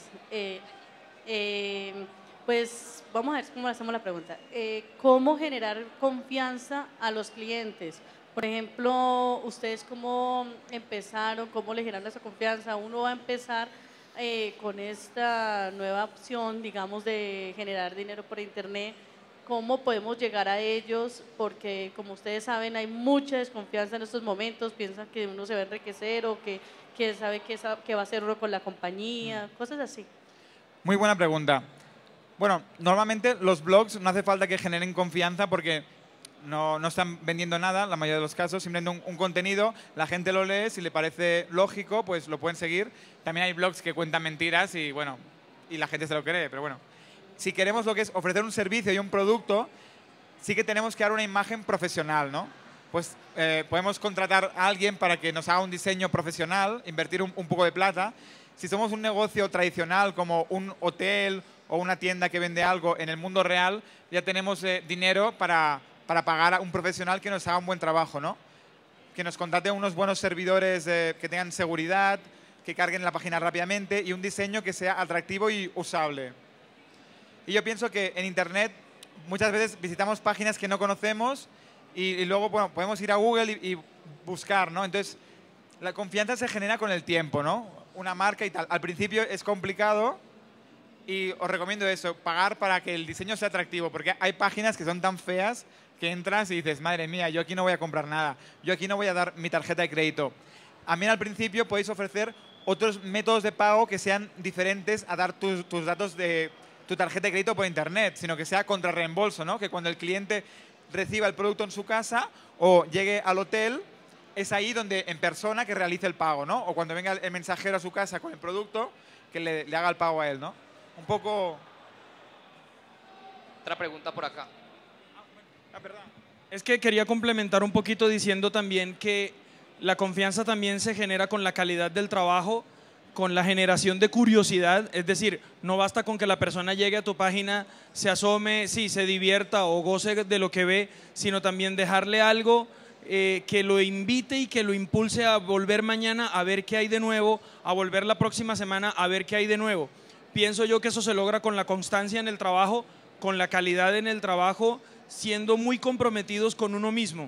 Pues vamos a ver cómo hacemos la pregunta. ¿Cómo generar confianza a los clientes? Por ejemplo, ¿ustedes cómo empezaron? ¿Cómo le generaron esa confianza? Uno va a empezar con esta nueva opción, digamos, de generar dinero por internet. ¿Cómo podemos llegar a ellos? Porque, como ustedes saben, hay mucha desconfianza en estos momentos. Piensan que uno se va a enriquecer o que sabe que va a hacer uno con la compañía, cosas así. Muy buena pregunta. Bueno, normalmente los blogs no hace falta que generen confianza porque no están vendiendo nada, la mayoría de los casos, simplemente un contenido, la gente lo lee, si le parece lógico, pues lo pueden seguir. También hay blogs que cuentan mentiras y, bueno, y la gente se lo cree, pero bueno. Si queremos lo que es ofrecer un servicio y un producto, sí que tenemos que dar una imagen profesional, ¿no? Pues podemos contratar a alguien para que nos haga un diseño profesional, invertir un poco de plata. Si somos un negocio tradicional como un hotel o una tienda que vende algo en el mundo real, ya tenemos dinero para pagar a un profesional que nos haga un buen trabajo, ¿no? Que nos contrate unos buenos servidores que tengan seguridad, que carguen la página rápidamente y un diseño que sea atractivo y usable. Y yo pienso que en Internet muchas veces visitamos páginas que no conocemos y luego, bueno, podemos ir a Google y buscar, ¿no? Entonces, la confianza se genera con el tiempo, ¿no? Una marca y tal. Al principio es complicado, Y os recomiendo eso, pagar para que el diseño sea atractivo, porque hay páginas que son tan feas que entras y dices, madre mía, yo aquí no voy a comprar nada, yo aquí no voy a dar mi tarjeta de crédito. También al principio podéis ofrecer otros métodos de pago que sean diferentes a dar tus datos de tu tarjeta de crédito por internet, sino que sea contra reembolso, ¿no? Que cuando el cliente reciba el producto en su casa o llegue al hotel, es ahí donde en persona que realice el pago, ¿no? O cuando venga el mensajero a su casa con el producto, que le haga el pago a él, ¿no? Un poco... Otra pregunta por acá. perdón. Es que quería complementar un poquito diciendo también que la confianza también se genera con la calidad del trabajo, con la generación de curiosidad, es decir, no basta con que la persona llegue a tu página, se asome, sí, se divierta o goce de lo que ve, sino también dejarle algo que lo invite y que lo impulse a volver mañana a ver qué hay de nuevo, a volver la próxima semana a ver qué hay de nuevo. Pienso yo que eso se logra con la constancia en el trabajo, con la calidad en el trabajo, siendo muy comprometidos con uno mismo.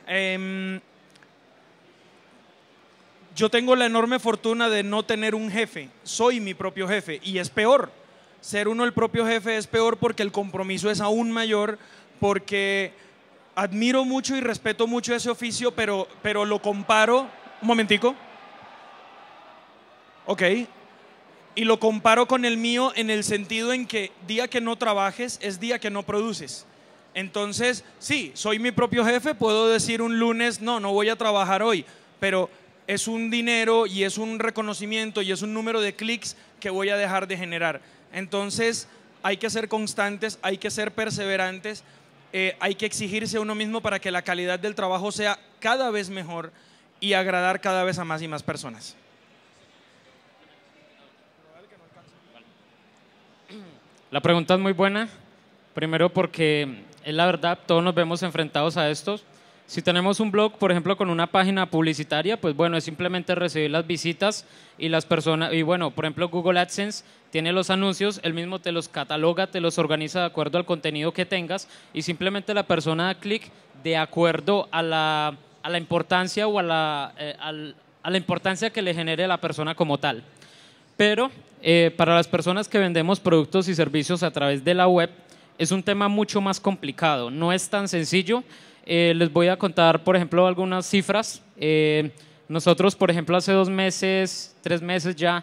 Yo tengo la enorme fortuna de no tener un jefe, soy mi propio jefe y es peor. Ser uno el propio jefe es peor porque el compromiso es aún mayor, porque admiro mucho y respeto mucho ese oficio, pero lo comparo, un momentico, ok, y lo comparo con el mío en el sentido en que día que no trabajes es día que no produces. Entonces, sí, soy mi propio jefe, puedo decir un lunes, no voy a trabajar hoy, pero es un dinero y es un reconocimiento y es un número de clics que voy a dejar de generar. Entonces, hay que ser constantes, hay que ser perseverantes, hay que exigirse a uno mismo para que la calidad del trabajo sea cada vez mejor y agradar cada vez a más y más personas. La pregunta es muy buena, primero porque es la verdad, todos nos vemos enfrentados a estos. Si tenemos un blog, por ejemplo, con una página publicitaria, pues bueno, es simplemente recibir las visitas y las personas, y bueno, por ejemplo, Google AdSense tiene los anuncios, él mismo te los cataloga, te los organiza de acuerdo al contenido que tengas y simplemente la persona da clic de acuerdo a la importancia o a la importancia que le genere la persona como tal. Pero para las personas que vendemos productos y servicios a través de la web, es un tema mucho más complicado, no es tan sencillo. Les voy a contar, por ejemplo, algunas cifras. Nosotros, por ejemplo, hace 2 meses, 3 meses ya,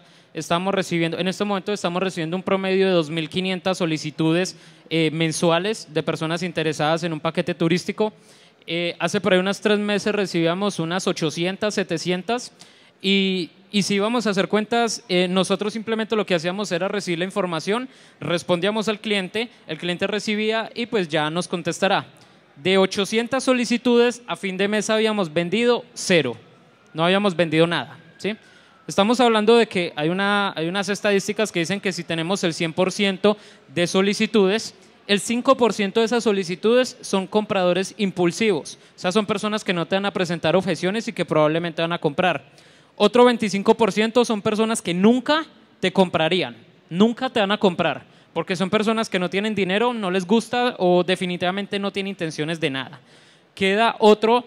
en este momento estamos recibiendo un promedio de 2.500 solicitudes mensuales de personas interesadas en un paquete turístico. Hace por ahí unos 3 meses recibíamos unas 800, 700 y si íbamos a hacer cuentas, nosotros simplemente lo que hacíamos era recibir la información, respondíamos al cliente, el cliente recibía y pues ya nos contestará. De 800 solicitudes, a fin de mes habíamos vendido 0, no habíamos vendido nada, ¿sí? Estamos hablando de que hay unas estadísticas que dicen que si tenemos el 100% de solicitudes, el 5% de esas solicitudes son compradores impulsivos, o sea, son personas que no te van a presentar objeciones y que probablemente van a comprar. Otro 25% son personas que nunca te comprarían, nunca te van a comprar, porque son personas que no tienen dinero, no les gusta o definitivamente no tienen intenciones de nada. Queda otro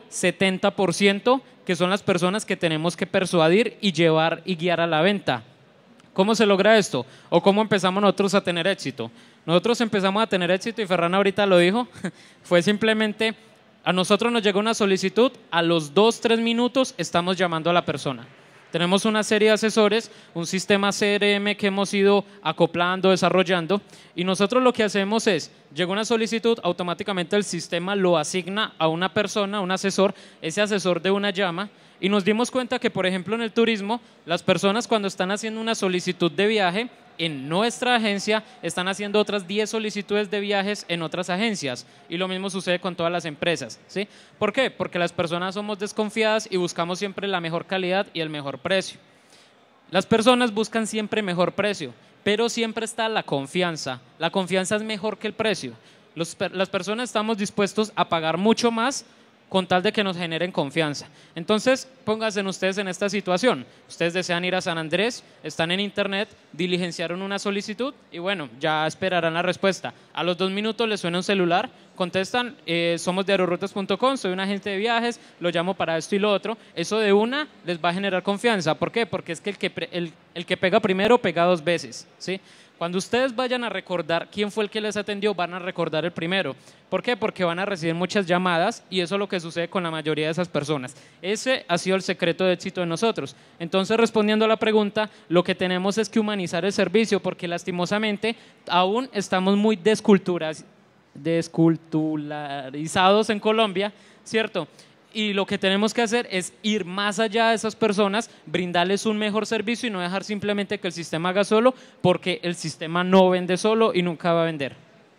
70% que son las personas que tenemos que persuadir y llevar y guiar a la venta. ¿Cómo se logra esto? ¿O cómo empezamos nosotros a tener éxito? Nosotros empezamos a tener éxito, y Ferran ahorita lo dijo, fue simplemente, a nosotros nos llega una solicitud, a los 2-3 minutos estamos llamando a la persona. Tenemos una serie de asesores, un sistema CRM que hemos ido acoplando, desarrollando, y nosotros lo que hacemos es, llega una solicitud, automáticamente el sistema lo asigna a una persona, a un asesor, ese asesor de una llama, y nos dimos cuenta que, por ejemplo, en el turismo, las personas cuando están haciendo una solicitud de viaje, en nuestra agencia están haciendo otras 10 solicitudes de viajes en otras agencias y lo mismo sucede con todas las empresas, ¿sí? ¿Por qué? Porque las personas somos desconfiadas y buscamos siempre la mejor calidad y el mejor precio. Las personas buscan siempre mejor precio, pero siempre está la confianza. La confianza es mejor que el precio. Las personas estamos dispuestos a pagar mucho más con tal de que nos generen confianza. Entonces, pónganse ustedes en esta situación. Ustedes desean ir a San Andrés, están en internet, diligenciaron una solicitud y bueno, ya esperarán la respuesta. A los 2 minutos les suena un celular, contestan, somos de aerorrutas.com, soy un agente de viajes, lo llamo para esto y lo otro. Eso de una les va a generar confianza. ¿Por qué? Porque es que el que pega primero pega 2 veces, ¿sí? Cuando ustedes vayan a recordar quién fue el que les atendió, van a recordar el primero. ¿Por qué? Porque van a recibir muchas llamadas y eso es lo que sucede con la mayoría de esas personas. Ese ha sido el secreto de éxito de nosotros. Entonces, respondiendo a la pregunta, lo que tenemos es que humanizar el servicio porque lastimosamente aún estamos muy desculturalizados en Colombia, ¿cierto? Y lo que tenemos que hacer es ir más allá de esas personas, brindarles un mejor servicio y no dejar simplemente que el sistema haga solo, porque el sistema no vende solo y nunca va a vender.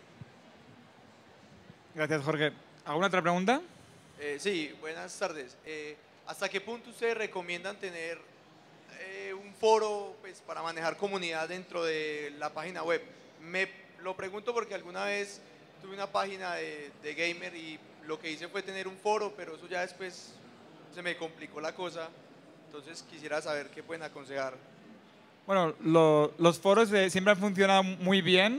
Gracias, Jorge. ¿Alguna otra pregunta? Sí, buenas tardes. ¿Hasta qué punto ustedes recomiendan tener un foro pues, para manejar comunidad dentro de la página web? Me lo pregunto porque alguna vez tuve una página de gamer y lo que hice fue tener un foro, pero eso ya después se me complicó la cosa. Entonces quisiera saber qué pueden aconsejar. Bueno, los foros siempre han funcionado muy bien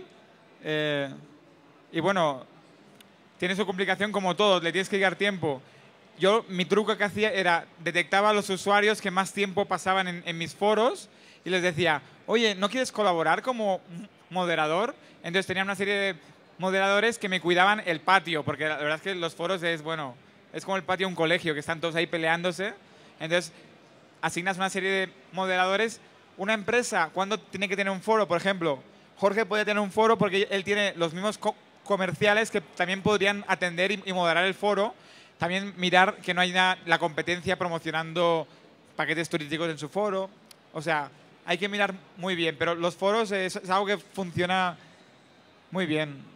y bueno, tiene su complicación como todo, le tienes que dedicar tiempo. Mi truco que hacía era, detectaba a los usuarios que más tiempo pasaban en mis foros y les decía, oye, ¿no quieres colaborar como moderador? Entonces tenía una serie de moderadores que me cuidaban el patio, porque la verdad es que los foros es como el patio de un colegio, que están todos ahí peleándose. Entonces asignas una serie de moderadores. Una empresa, ¿cuándo tiene que tener un foro? Por ejemplo, Jorge puede tener un foro porque él tiene los mismos comerciales que también podrían atender y moderar el foro. También mirar que no haya la competencia promocionando paquetes turísticos en su foro. O sea, hay que mirar muy bien, pero los foros es algo que funciona muy bien.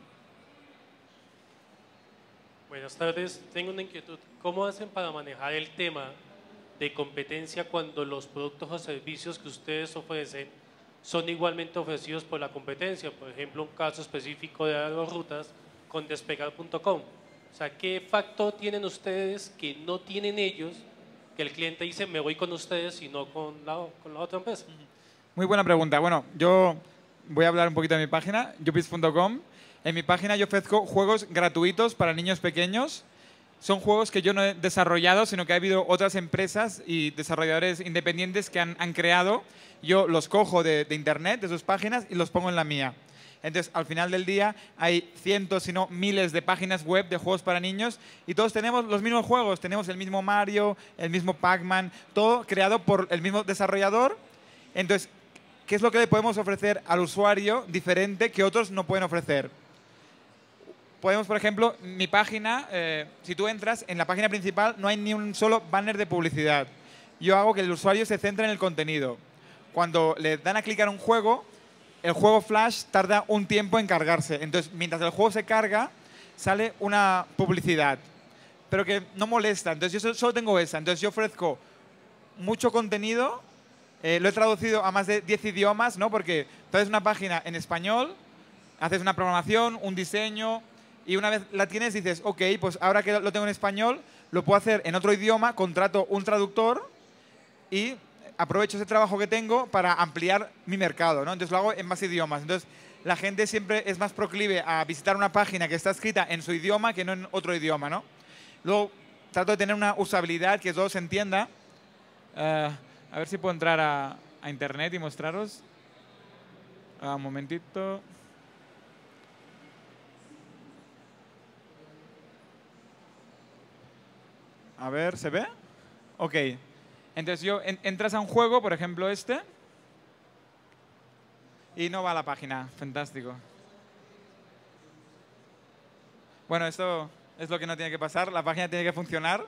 Buenas tardes, tengo una inquietud. ¿Cómo hacen para manejar el tema de competencia cuando los productos o servicios que ustedes ofrecen son igualmente ofrecidos por la competencia? Por ejemplo, un caso específico de Aerorrutas con Despegar.com. O sea, ¿qué factor tienen ustedes que no tienen ellos, que el cliente dice, me voy con ustedes y no con la otra empresa? Muy buena pregunta. Bueno, yo voy a hablar un poquito de mi página, youpis.com. En mi página yo ofrezco juegos gratuitos para niños pequeños. Son juegos que yo no he desarrollado, sino que ha habido otras empresas y desarrolladores independientes que han creado. Yo los cojo de internet, de sus páginas, y los pongo en la mía. Entonces, al final del día, hay cientos, si no miles de páginas web de juegos para niños y todos tenemos los mismos juegos. Tenemos el mismo Mario, el mismo Pac-Man, todo creado por el mismo desarrollador. Entonces, ¿qué es lo que le podemos ofrecer al usuario diferente que otros no pueden ofrecer? Podemos, por ejemplo, mi página, si tú entras, en la página principal no hay ni un solo banner de publicidad. Yo hago que el usuario se centre en el contenido. Cuando le dan a clicar un juego, el juego Flash tarda un tiempo en cargarse. Entonces, mientras el juego se carga, sale una publicidad, pero que no molesta. Entonces, yo solo tengo esa. Entonces, yo ofrezco mucho contenido. Lo he traducido a más de 10 idiomas, ¿no? Porque tú haces una página en español, haces una programación, un diseño, y una vez la tienes dices, ok, pues ahora que lo tengo en español, lo puedo hacer en otro idioma, contrato un traductor y aprovecho ese trabajo que tengo para ampliar mi mercado, ¿no? Entonces lo hago en más idiomas. Entonces la gente siempre es más proclive a visitar una página que está escrita en su idioma que no en otro idioma, ¿no? Luego trato de tener una usabilidad que todo se entienda. A ver si puedo entrar a internet y mostraros. Un momentito. A ver, ¿se ve? Ok. Entonces entras a un juego, por ejemplo este, y no va a la página. Fantástico. Bueno, esto es lo que no tiene que pasar. La página tiene que funcionar.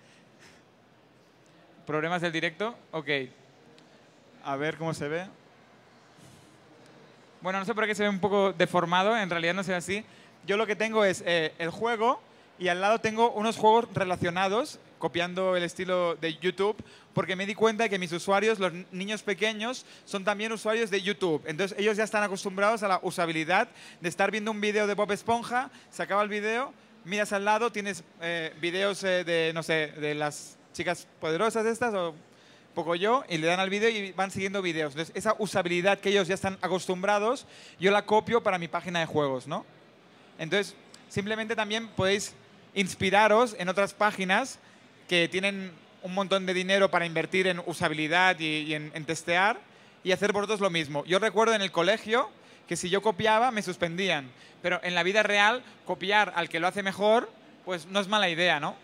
Problemas del directo. Ok. A ver cómo se ve. Bueno, no sé por qué se ve un poco deformado. En realidad no se ve así. Yo lo que tengo es el juego y al lado tengo unos juegos relacionados, copiando el estilo de YouTube, porque me di cuenta de que mis usuarios, los niños pequeños, son también usuarios de YouTube. Entonces ellos ya están acostumbrados a la usabilidad de estar viendo un vídeo de Bob Esponja, se acaba el vídeo, miras al lado, tienes vídeos de, no sé, de las chicas poderosas estas o poco yo, y le dan al vídeo y van siguiendo vídeos. Entonces esa usabilidad que ellos ya están acostumbrados, yo la copio para mi página de juegos, ¿no? Entonces simplemente también podéis inspiraros en otras páginas que tienen un montón de dinero para invertir en usabilidad y en testear y hacer vosotros lo mismo. Yo recuerdo en el colegio que si yo copiaba me suspendían. Pero en la vida real, copiar al que lo hace mejor, pues no es mala idea, ¿no?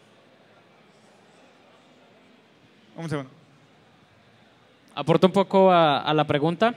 Un segundo. Aporto un poco a la pregunta.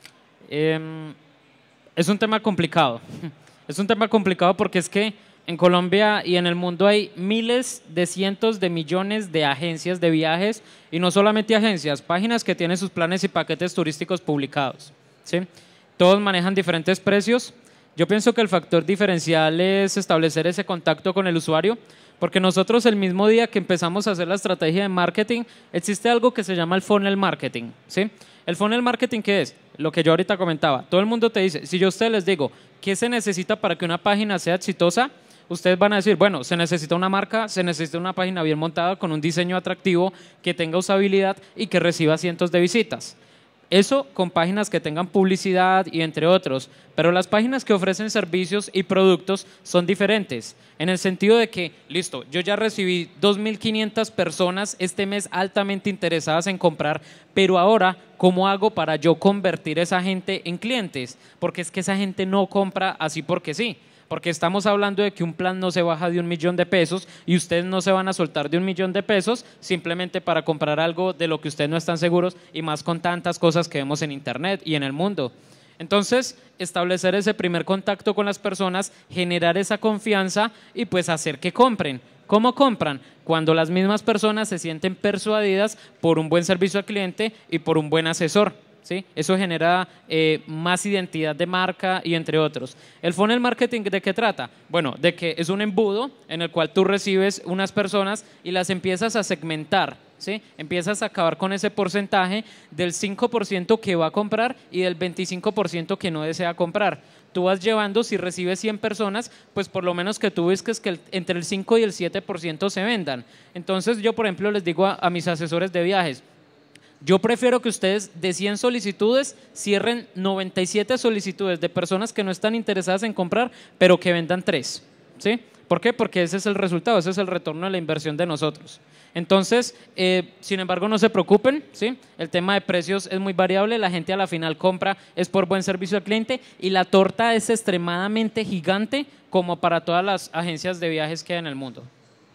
Es un tema complicado. Es un tema complicado porque es que en Colombia y en el mundo hay miles de cientos de millones de agencias de viajes y no solamente agencias, páginas que tienen sus planes y paquetes turísticos publicados, ¿sí? Todos manejan diferentes precios. Yo pienso que el factor diferencial es establecer ese contacto con el usuario, porque nosotros el mismo día que empezamos a hacer la estrategia de marketing, existe algo que se llama el funnel marketing, ¿sí? El funnel marketing, ¿qué es? Lo que yo ahorita comentaba. Todo el mundo te dice, si yo a ustedes les digo, ¿qué se necesita para que una página sea exitosa? Ustedes van a decir, bueno, se necesita una marca, se necesita una página bien montada con un diseño atractivo, que tenga usabilidad y que reciba cientos de visitas. Eso con páginas que tengan publicidad y entre otros, pero las páginas que ofrecen servicios y productos son diferentes, en el sentido de que, listo, yo ya recibí 2.500 personas este mes altamente interesadas en comprar, pero ahora, ¿cómo hago para yo convertir esa gente en clientes? Porque es que esa gente no compra así porque sí. Porque estamos hablando de que un plan no se baja de 1.000.000 de pesos y ustedes no se van a soltar de 1.000.000 de pesos simplemente para comprar algo de lo que ustedes no están seguros, y más con tantas cosas que vemos en internet y en el mundo. Entonces, establecer ese primer contacto con las personas, generar esa confianza y pues hacer que compren. ¿Cómo compran? Cuando las mismas personas se sienten persuadidas por un buen servicio al cliente y por un buen asesor, ¿sí? Eso genera más identidad de marca y entre otros. ¿El funnel marketing de qué trata? Bueno, de que es un embudo en el cual tú recibes unas personas y las empiezas a segmentar, ¿sí? Empiezas a acabar con ese porcentaje del 5% que va a comprar y del 25% que no desea comprar. Tú vas llevando, si recibes 100 personas, pues por lo menos que tú busques que entre el 5 y el 7% se vendan. Entonces yo, por ejemplo, les digo a mis asesores de viajes, yo prefiero que ustedes de 100 solicitudes cierren 97 solicitudes de personas que no están interesadas en comprar, pero que vendan 3, ¿sí? ¿Por qué? Porque ese es el resultado, ese es el retorno de la inversión de nosotros. Entonces, sin embargo, no se preocupen, ¿sí? El tema de precios es muy variable, la gente a la final compra es por buen servicio al cliente y la torta es extremadamente gigante como para todas las agencias de viajes que hay en el mundo.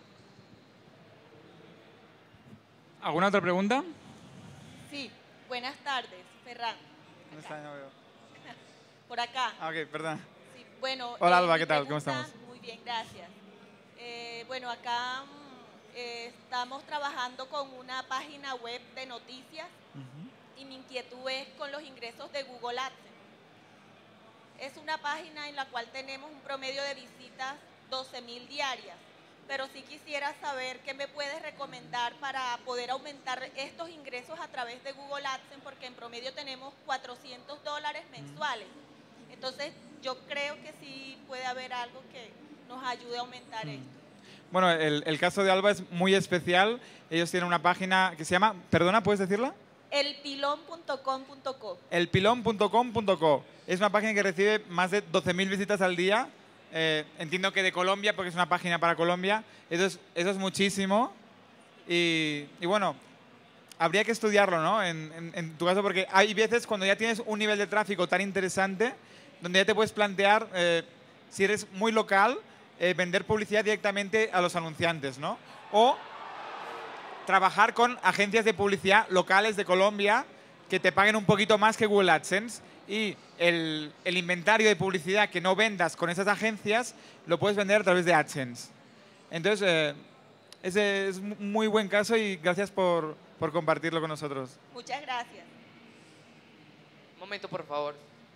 ¿Alguna otra pregunta? Sí, buenas tardes, Ferran. ¿Dónde está? No veo. Por acá. Ah, ok, perdón. Sí, bueno, hola Alba, mi ¿qué tal? ¿Cómo pregunta- estamos? Muy bien, gracias. Bueno, acá estamos trabajando con una página web de noticias y mi inquietud es con los ingresos de Google AdSense. Es una página en la cual tenemos un promedio de visitas 12.000 diarias, pero sí quisiera saber qué me puedes recomendar para poder aumentar estos ingresos a través de Google AdSense, porque en promedio tenemos $400 mensuales. Entonces, yo creo que sí puede haber algo que nos ayude a aumentar esto. Bueno, el caso de Alba es muy especial. Ellos tienen una página que se llama, perdona, ¿puedes decirla? Elpilon.com.co. Elpilon.com.co. Es una página que recibe más de 12.000 visitas al día. Entiendo que de Colombia, porque es una página para Colombia. Eso es muchísimo. Y bueno, habría que estudiarlo, ¿no? En tu caso, porque hay veces cuando ya tienes un nivel de tráfico tan interesante, donde ya te puedes plantear, si eres muy local, vender publicidad directamente a los anunciantes, ¿no? O trabajar con agencias de publicidad locales de Colombia que te paguen un poquito más que Google AdSense, y el inventario de publicidad que no vendas con esas agencias lo puedes vender a través de AdSense. Entonces, ese es un muy buen caso y gracias por compartirlo con nosotros. Muchas gracias. Un momento, por favor.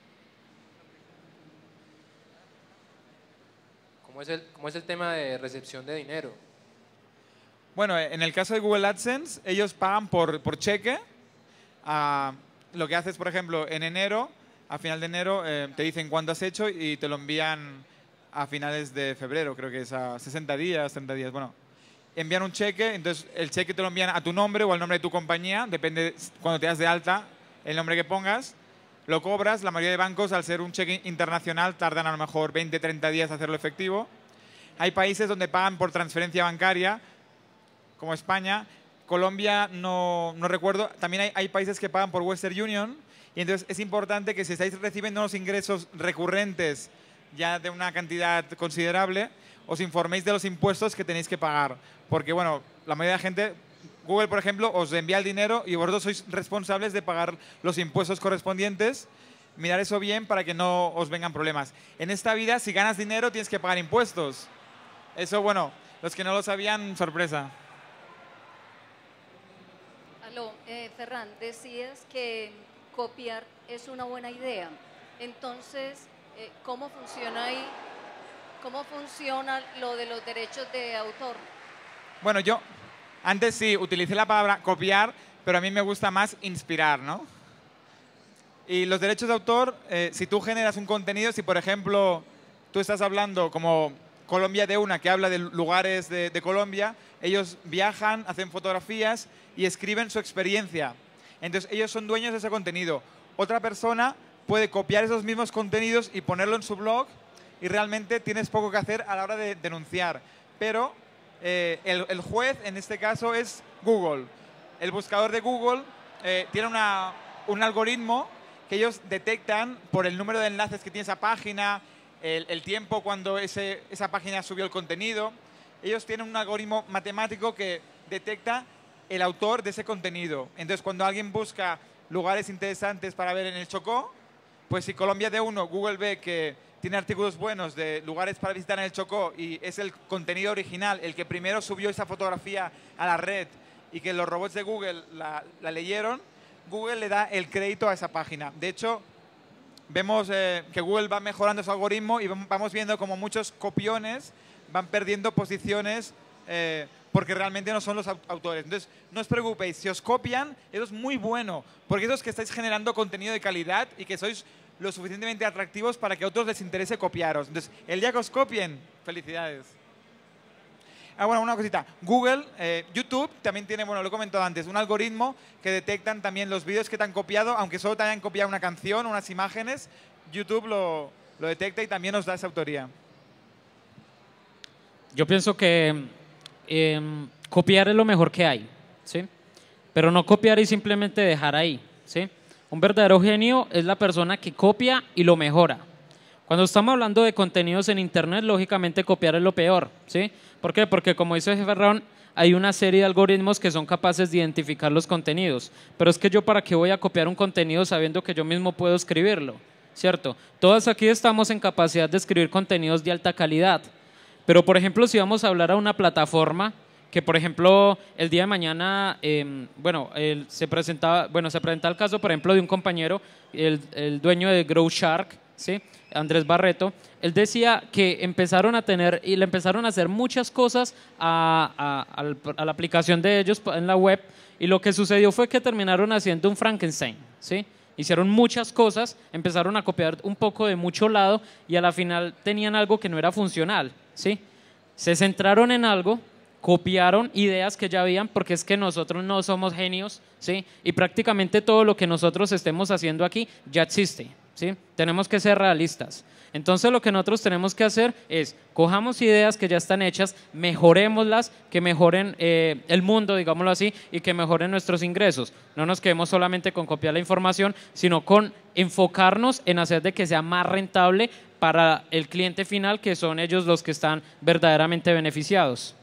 ¿Cómo es el tema de recepción de dinero? Bueno, en el caso de Google AdSense, ellos pagan por cheque. Lo que haces, por ejemplo, en enero, a final de enero, te dicen cuánto has hecho y te lo envían a finales de febrero, creo que es a 60 días, 30 días. Bueno, envían un cheque, entonces el cheque te lo envían a tu nombre o al nombre de tu compañía, depende cuando te das de alta, el nombre que pongas. Lo cobras, la mayoría de bancos, al ser un cheque internacional, tardan a lo mejor 20, 30 días en hacerlo efectivo. Hay países donde pagan por transferencia bancaria, como España. Colombia no recuerdo. También hay países que pagan por Western Union Y entonces es importante que si estáis recibiendo unos ingresos recurrentes ya de una cantidad considerable, os informéis de los impuestos que tenéis que pagar. Porque, bueno, la mayoría de la gente, Google, por ejemplo, os envía el dinero y vosotros sois responsables de pagar los impuestos correspondientes. Mirar eso bien para que no os vengan problemas. En esta vida, si ganas dinero, tienes que pagar impuestos. Eso, bueno, los que no lo sabían, sorpresa. Aló, Ferran, decías que copiar es una buena idea. Entonces, ¿cómo funciona ahí? ¿Cómo funciona lo de los derechos de autor? Bueno, yo antes sí utilicé la palabra copiar, pero a mí me gusta más inspirar, ¿no? Y los derechos de autor, si tú generas un contenido, si por ejemplo tú estás hablando como Colombia de Una, que habla de lugares de Colombia, ellos viajan, hacen fotografías y escriben su experiencia. Entonces ellos son dueños de ese contenido. Otra persona puede copiar esos mismos contenidos y ponerlo en su blog y realmente tienes poco que hacer a la hora de denunciar. Pero el juez en este caso es Google. El buscador de Google tiene un algoritmo que ellos detectan por el número de enlaces que tiene esa página, el tiempo cuando esa página subió el contenido. Ellos tienen un algoritmo matemático que detecta el autor de ese contenido. Entonces, cuando alguien busca lugares interesantes para ver en el Chocó, pues si Colombia de Uno, Google ve que tiene artículos buenos de lugares para visitar en el Chocó y es el contenido original, el que primero subió esa fotografía a la red y que los robots de Google la leyeron, Google le da el crédito a esa página. De hecho, vemos que Google va mejorando su algoritmo y vamos viendo como muchos copiones van perdiendo posiciones porque realmente no son los autores. Entonces, no os preocupéis, si os copian, eso es muy bueno, porque eso es que estáis generando contenido de calidad y que sois lo suficientemente atractivos para que a otros les interese copiaros. Entonces, el día que os copien, felicidades. Ah, bueno, una cosita. Google, YouTube también tiene, bueno, lo he comentado antes, un algoritmo que detectan también los vídeos que te han copiado, aunque solo te hayan copiado una canción, unas imágenes, YouTube lo detecta y también os da esa autoría. Yo pienso que copiar es lo mejor que hay, ¿sí? Pero no copiar y simplemente dejar ahí, ¿sí? Un verdadero genio es la persona que copia y lo mejora. Cuando estamos hablando de contenidos en Internet, lógicamente copiar es lo peor, ¿sí? ¿Por qué? Porque como dice Ferran, hay una serie de algoritmos que son capaces de identificar los contenidos. Pero es que yo, ¿para qué voy a copiar un contenido sabiendo que yo mismo puedo escribirlo? ¿Cierto? Todos aquí estamos en capacidad de escribir contenidos de alta calidad. Pero, por ejemplo, si vamos a hablar a una plataforma que, por ejemplo, el día de mañana, se presenta el caso, por ejemplo, de un compañero, el dueño de Grow Shark, ¿sí? Andrés Barreto. Él decía que le empezaron a hacer muchas cosas a la aplicación de ellos en la web, y lo que sucedió fue que terminaron haciendo un Frankenstein, ¿sí? Hicieron muchas cosas, empezaron a copiar un poco de mucho lado y a la final tenían algo que no era funcional, ¿sí? Se centraron en algo, copiaron ideas que ya habían, porque es que nosotros no somos genios, ¿sí? Y prácticamente todo lo que nosotros estemos haciendo aquí ya existe, ¿sí? Tenemos que ser realistas. Entonces lo que nosotros tenemos que hacer es cojamos ideas que ya están hechas, mejorémoslas, que mejoren el mundo, digámoslo así, y que mejoren nuestros ingresos. No nos quedemos solamente con copiar la información, sino con enfocarnos en hacer de que sea más rentable para el cliente final, que son ellos los que están verdaderamente beneficiados.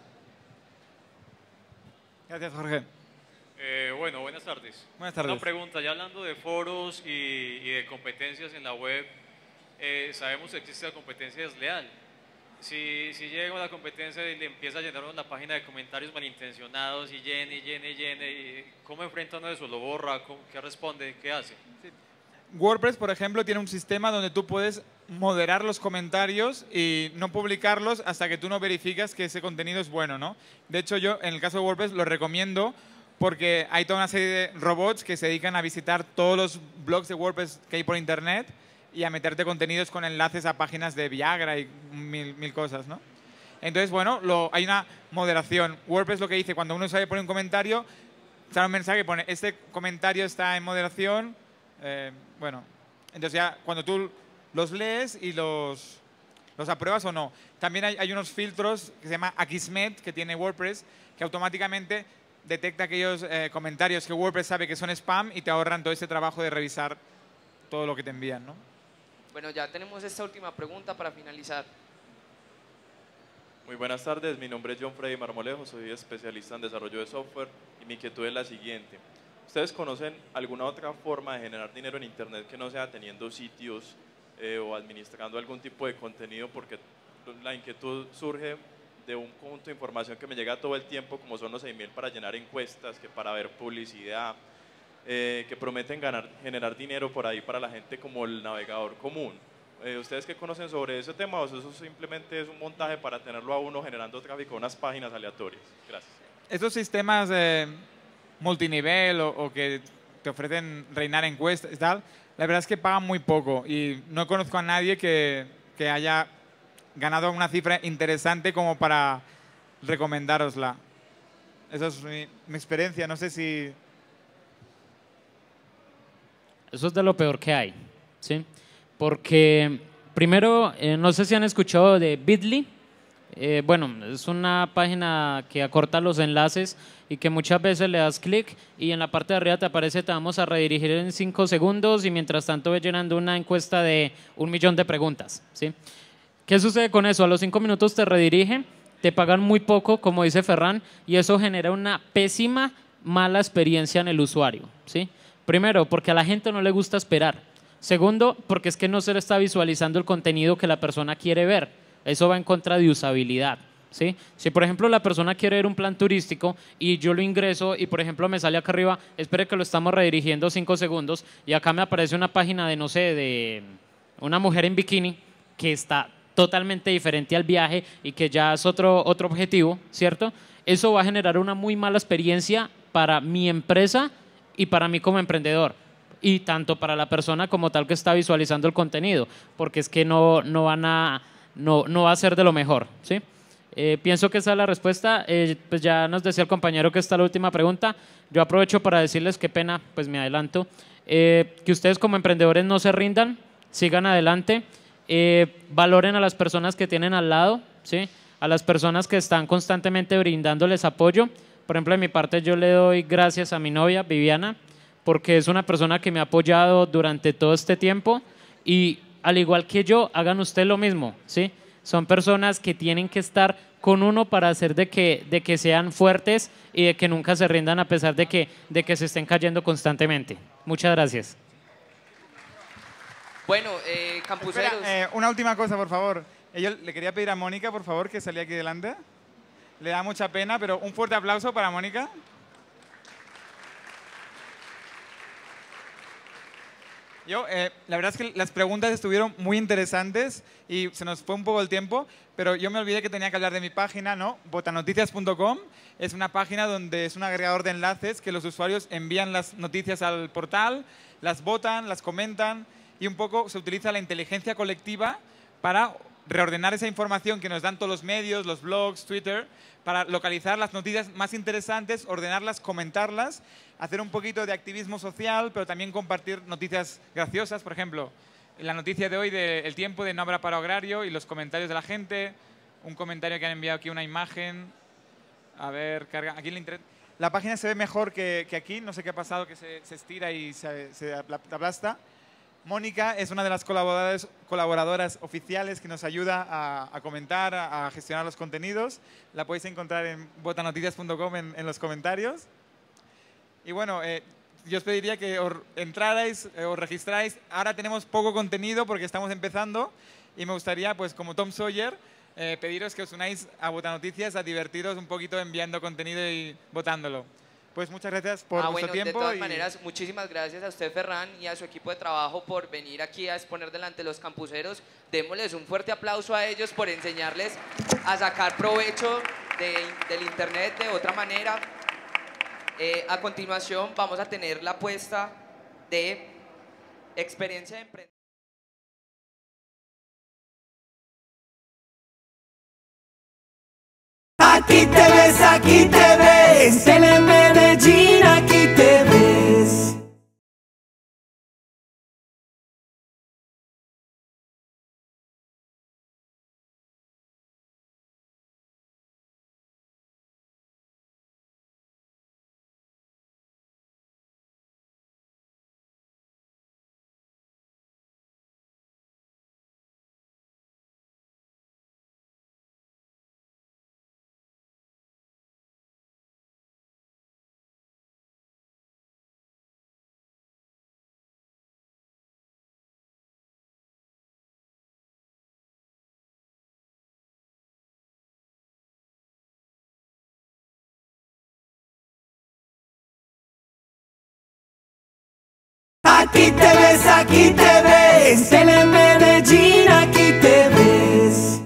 Gracias, Jorge. Bueno, buenas tardes. Buenas tardes. Una pregunta, ya hablando de foros y de competencias en la web, sabemos que existe la competencia desleal. Si llega una competencia y le empieza a llenar la página de comentarios malintencionados y llene, ¿cómo enfrenta uno eso? ¿Lo borra? ¿Qué responde? ¿Qué hace? Sí. WordPress, por ejemplo, tiene un sistema donde tú puedes moderar los comentarios y no publicarlos hasta que tú no verificas que ese contenido es bueno, ¿no? De hecho, yo, en el caso de WordPress, lo recomiendo porque hay toda una serie de robots que se dedican a visitar todos los blogs de WordPress que hay por Internet y a meterte contenidos con enlaces a páginas de Viagra y mil cosas, ¿no? Entonces, bueno, hay una moderación. WordPress lo que dice, cuando uno sabe poner un comentario, sale un mensaje que pone, este comentario está en moderación. Bueno, entonces ya cuando tú los lees y los apruebas o no. También hay unos filtros que se llama Akismet, que tiene WordPress, que automáticamente detecta aquellos comentarios que WordPress sabe que son spam y te ahorran todo ese trabajo de revisar todo lo que te envían, ¿no? Bueno, ya tenemos esta última pregunta para finalizar. Muy buenas tardes, mi nombre es John Freddy Marmolejo, soy especialista en desarrollo de software y mi inquietud es la siguiente. ¿Ustedes conocen alguna otra forma de generar dinero en Internet que no sea teniendo sitios o administrando algún tipo de contenido? Porque la inquietud surge de un conjunto de información que me llega todo el tiempo, como son los emails para llenar encuestas, que para ver publicidad, que prometen generar dinero por ahí para la gente como el navegador común. ¿Ustedes qué conocen sobre ese tema o eso simplemente es un montaje para tenerlo a uno generando tráfico a unas páginas aleatorias? Gracias. Estos sistemas multinivel o que te ofrecen reinar encuestas y tal, la verdad es que pagan muy poco y no conozco a nadie que haya ganado una cifra interesante como para recomendárosla. Esa es mi experiencia, no sé si... Eso es de lo peor que hay, ¿sí? Porque, primero, no sé si han escuchado de Bitly. Bueno, es una página que acorta los enlaces y que muchas veces le das clic y en la parte de arriba te aparece te vamos a redirigir en 5 segundos y mientras tanto ves llenando una encuesta de 1 millón de preguntas, ¿sí? ¿Qué sucede con eso? A los 5 minutos te redirigen, te pagan muy poco, como dice Ferran, y eso genera una pésima, mala experiencia en el usuario, ¿sí? Primero, porque a la gente no le gusta esperar. Segundo, porque es que no se le está visualizando el contenido que la persona quiere ver. Eso va en contra de usabilidad, ¿sí? Si, por ejemplo, la persona quiere ver un plan turístico y yo lo ingreso y, por ejemplo, me sale acá arriba, espere que lo estamos redirigiendo 5 segundos y acá me aparece una página de, no sé, de una mujer en bikini que está totalmente diferente al viaje y que ya es otro objetivo, ¿cierto? Eso va a generar una muy mala experiencia para mi empresa y para mí como emprendedor. Y tanto para la persona como tal que está visualizando el contenido, porque es que no va a ser de lo mejor, ¿sí? Pienso que esa es la respuesta. Pues ya nos decía el compañero que está la última pregunta. Yo aprovecho para decirles, qué pena, pues me adelanto, que ustedes como emprendedores no se rindan, sigan adelante, valoren a las personas que tienen al lado, ¿sí? A las personas que están constantemente brindándoles apoyo. Por ejemplo, de mi parte yo le doy gracias a mi novia, Viviana, porque es una persona que me ha apoyado durante todo este tiempo y al igual que yo, hagan ustedes lo mismo, ¿sí? Son personas que tienen que estar con uno para hacer de que sean fuertes y de que nunca se rindan a pesar de que se estén cayendo constantemente. Muchas gracias. Bueno, campuseros. Espera, una última cosa, por favor. Yo le quería pedir a Mónica, por favor, que salía aquí delante. Le da mucha pena, pero un fuerte aplauso para Mónica. La verdad es que las preguntas estuvieron muy interesantes y se nos fue un poco el tiempo, pero yo me olvidé que tenía que hablar de mi página, ¿no? Botanoticias.com es una página donde es un agregador de enlaces que los usuarios envían las noticias al portal, las votan, las comentan y un poco se utiliza la inteligencia colectiva para reordenar esa información que nos dan todos los medios, los blogs, Twitter, para localizar las noticias más interesantes, ordenarlas, comentarlas, hacer un poquito de activismo social, pero también compartir noticias graciosas. Por ejemplo, la noticia de hoy de El Tiempo de no habrá paro agrario y los comentarios de la gente. Un comentario que han enviado aquí, una imagen. A ver, carga. Aquí en el internet. La página se ve mejor que aquí. No sé qué ha pasado, que se estira y se aplasta. Mónica es una de las colaboradoras oficiales que nos ayuda a comentar, a gestionar los contenidos. La podéis encontrar en botanoticias.com en los comentarios. Y bueno, yo os pediría que os entrarais, os registráis. Ahora tenemos poco contenido porque estamos empezando y me gustaría, pues como Tom Sawyer, pediros que os unáis a Botanoticias a divertiros un poquito enviando contenido y votándolo. Pues muchas gracias por vuestro tiempo. De todas maneras, muchísimas gracias a usted, Ferran, y a su equipo de trabajo por venir aquí a exponer delante de los campuseros. Démosles un fuerte aplauso a ellos por enseñarles a sacar provecho del Internet de otra manera. A continuación vamos a tener la puesta de experiencia de emprendedor. Aquí te ves, Telemedellín, aquí te ves. Aquí te ves, aquí te ves. Tele Medellín, aquí te ves.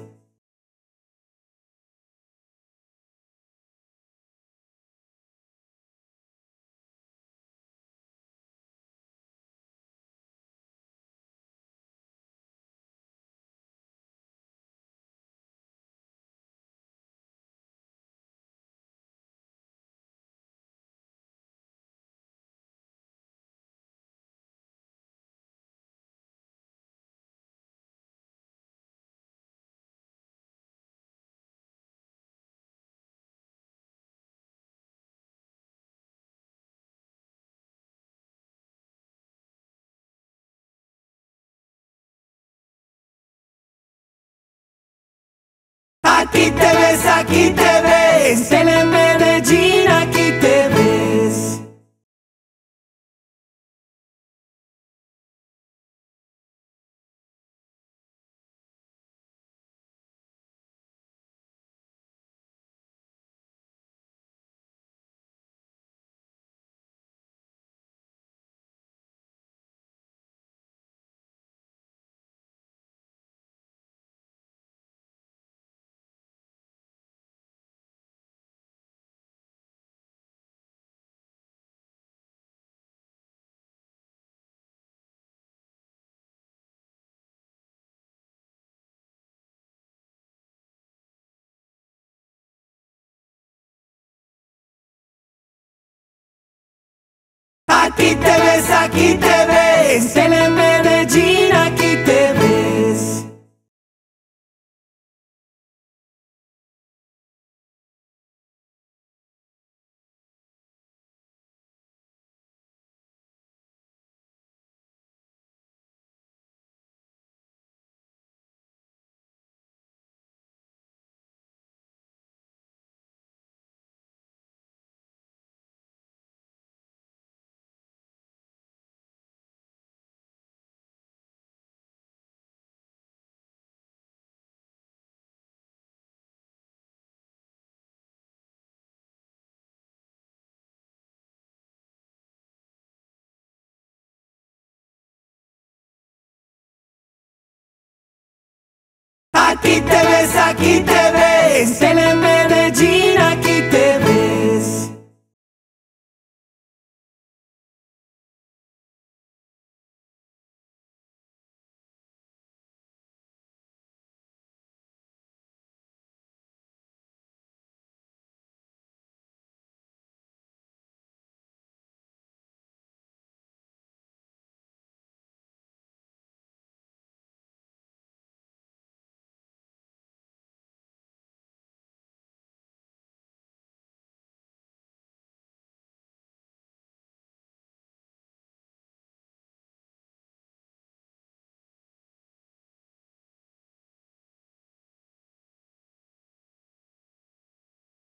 Aquí te ves, aquí te ves. Tele Medellín, aquí te ves. Aquí te ves, aquí te ves. Tele Medellín, aquí te ves. Aquí te ves, aquí te ves. Tele Medellín, aquí te ves.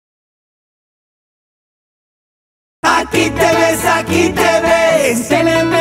Aquí te ves, aquí te ves. Tele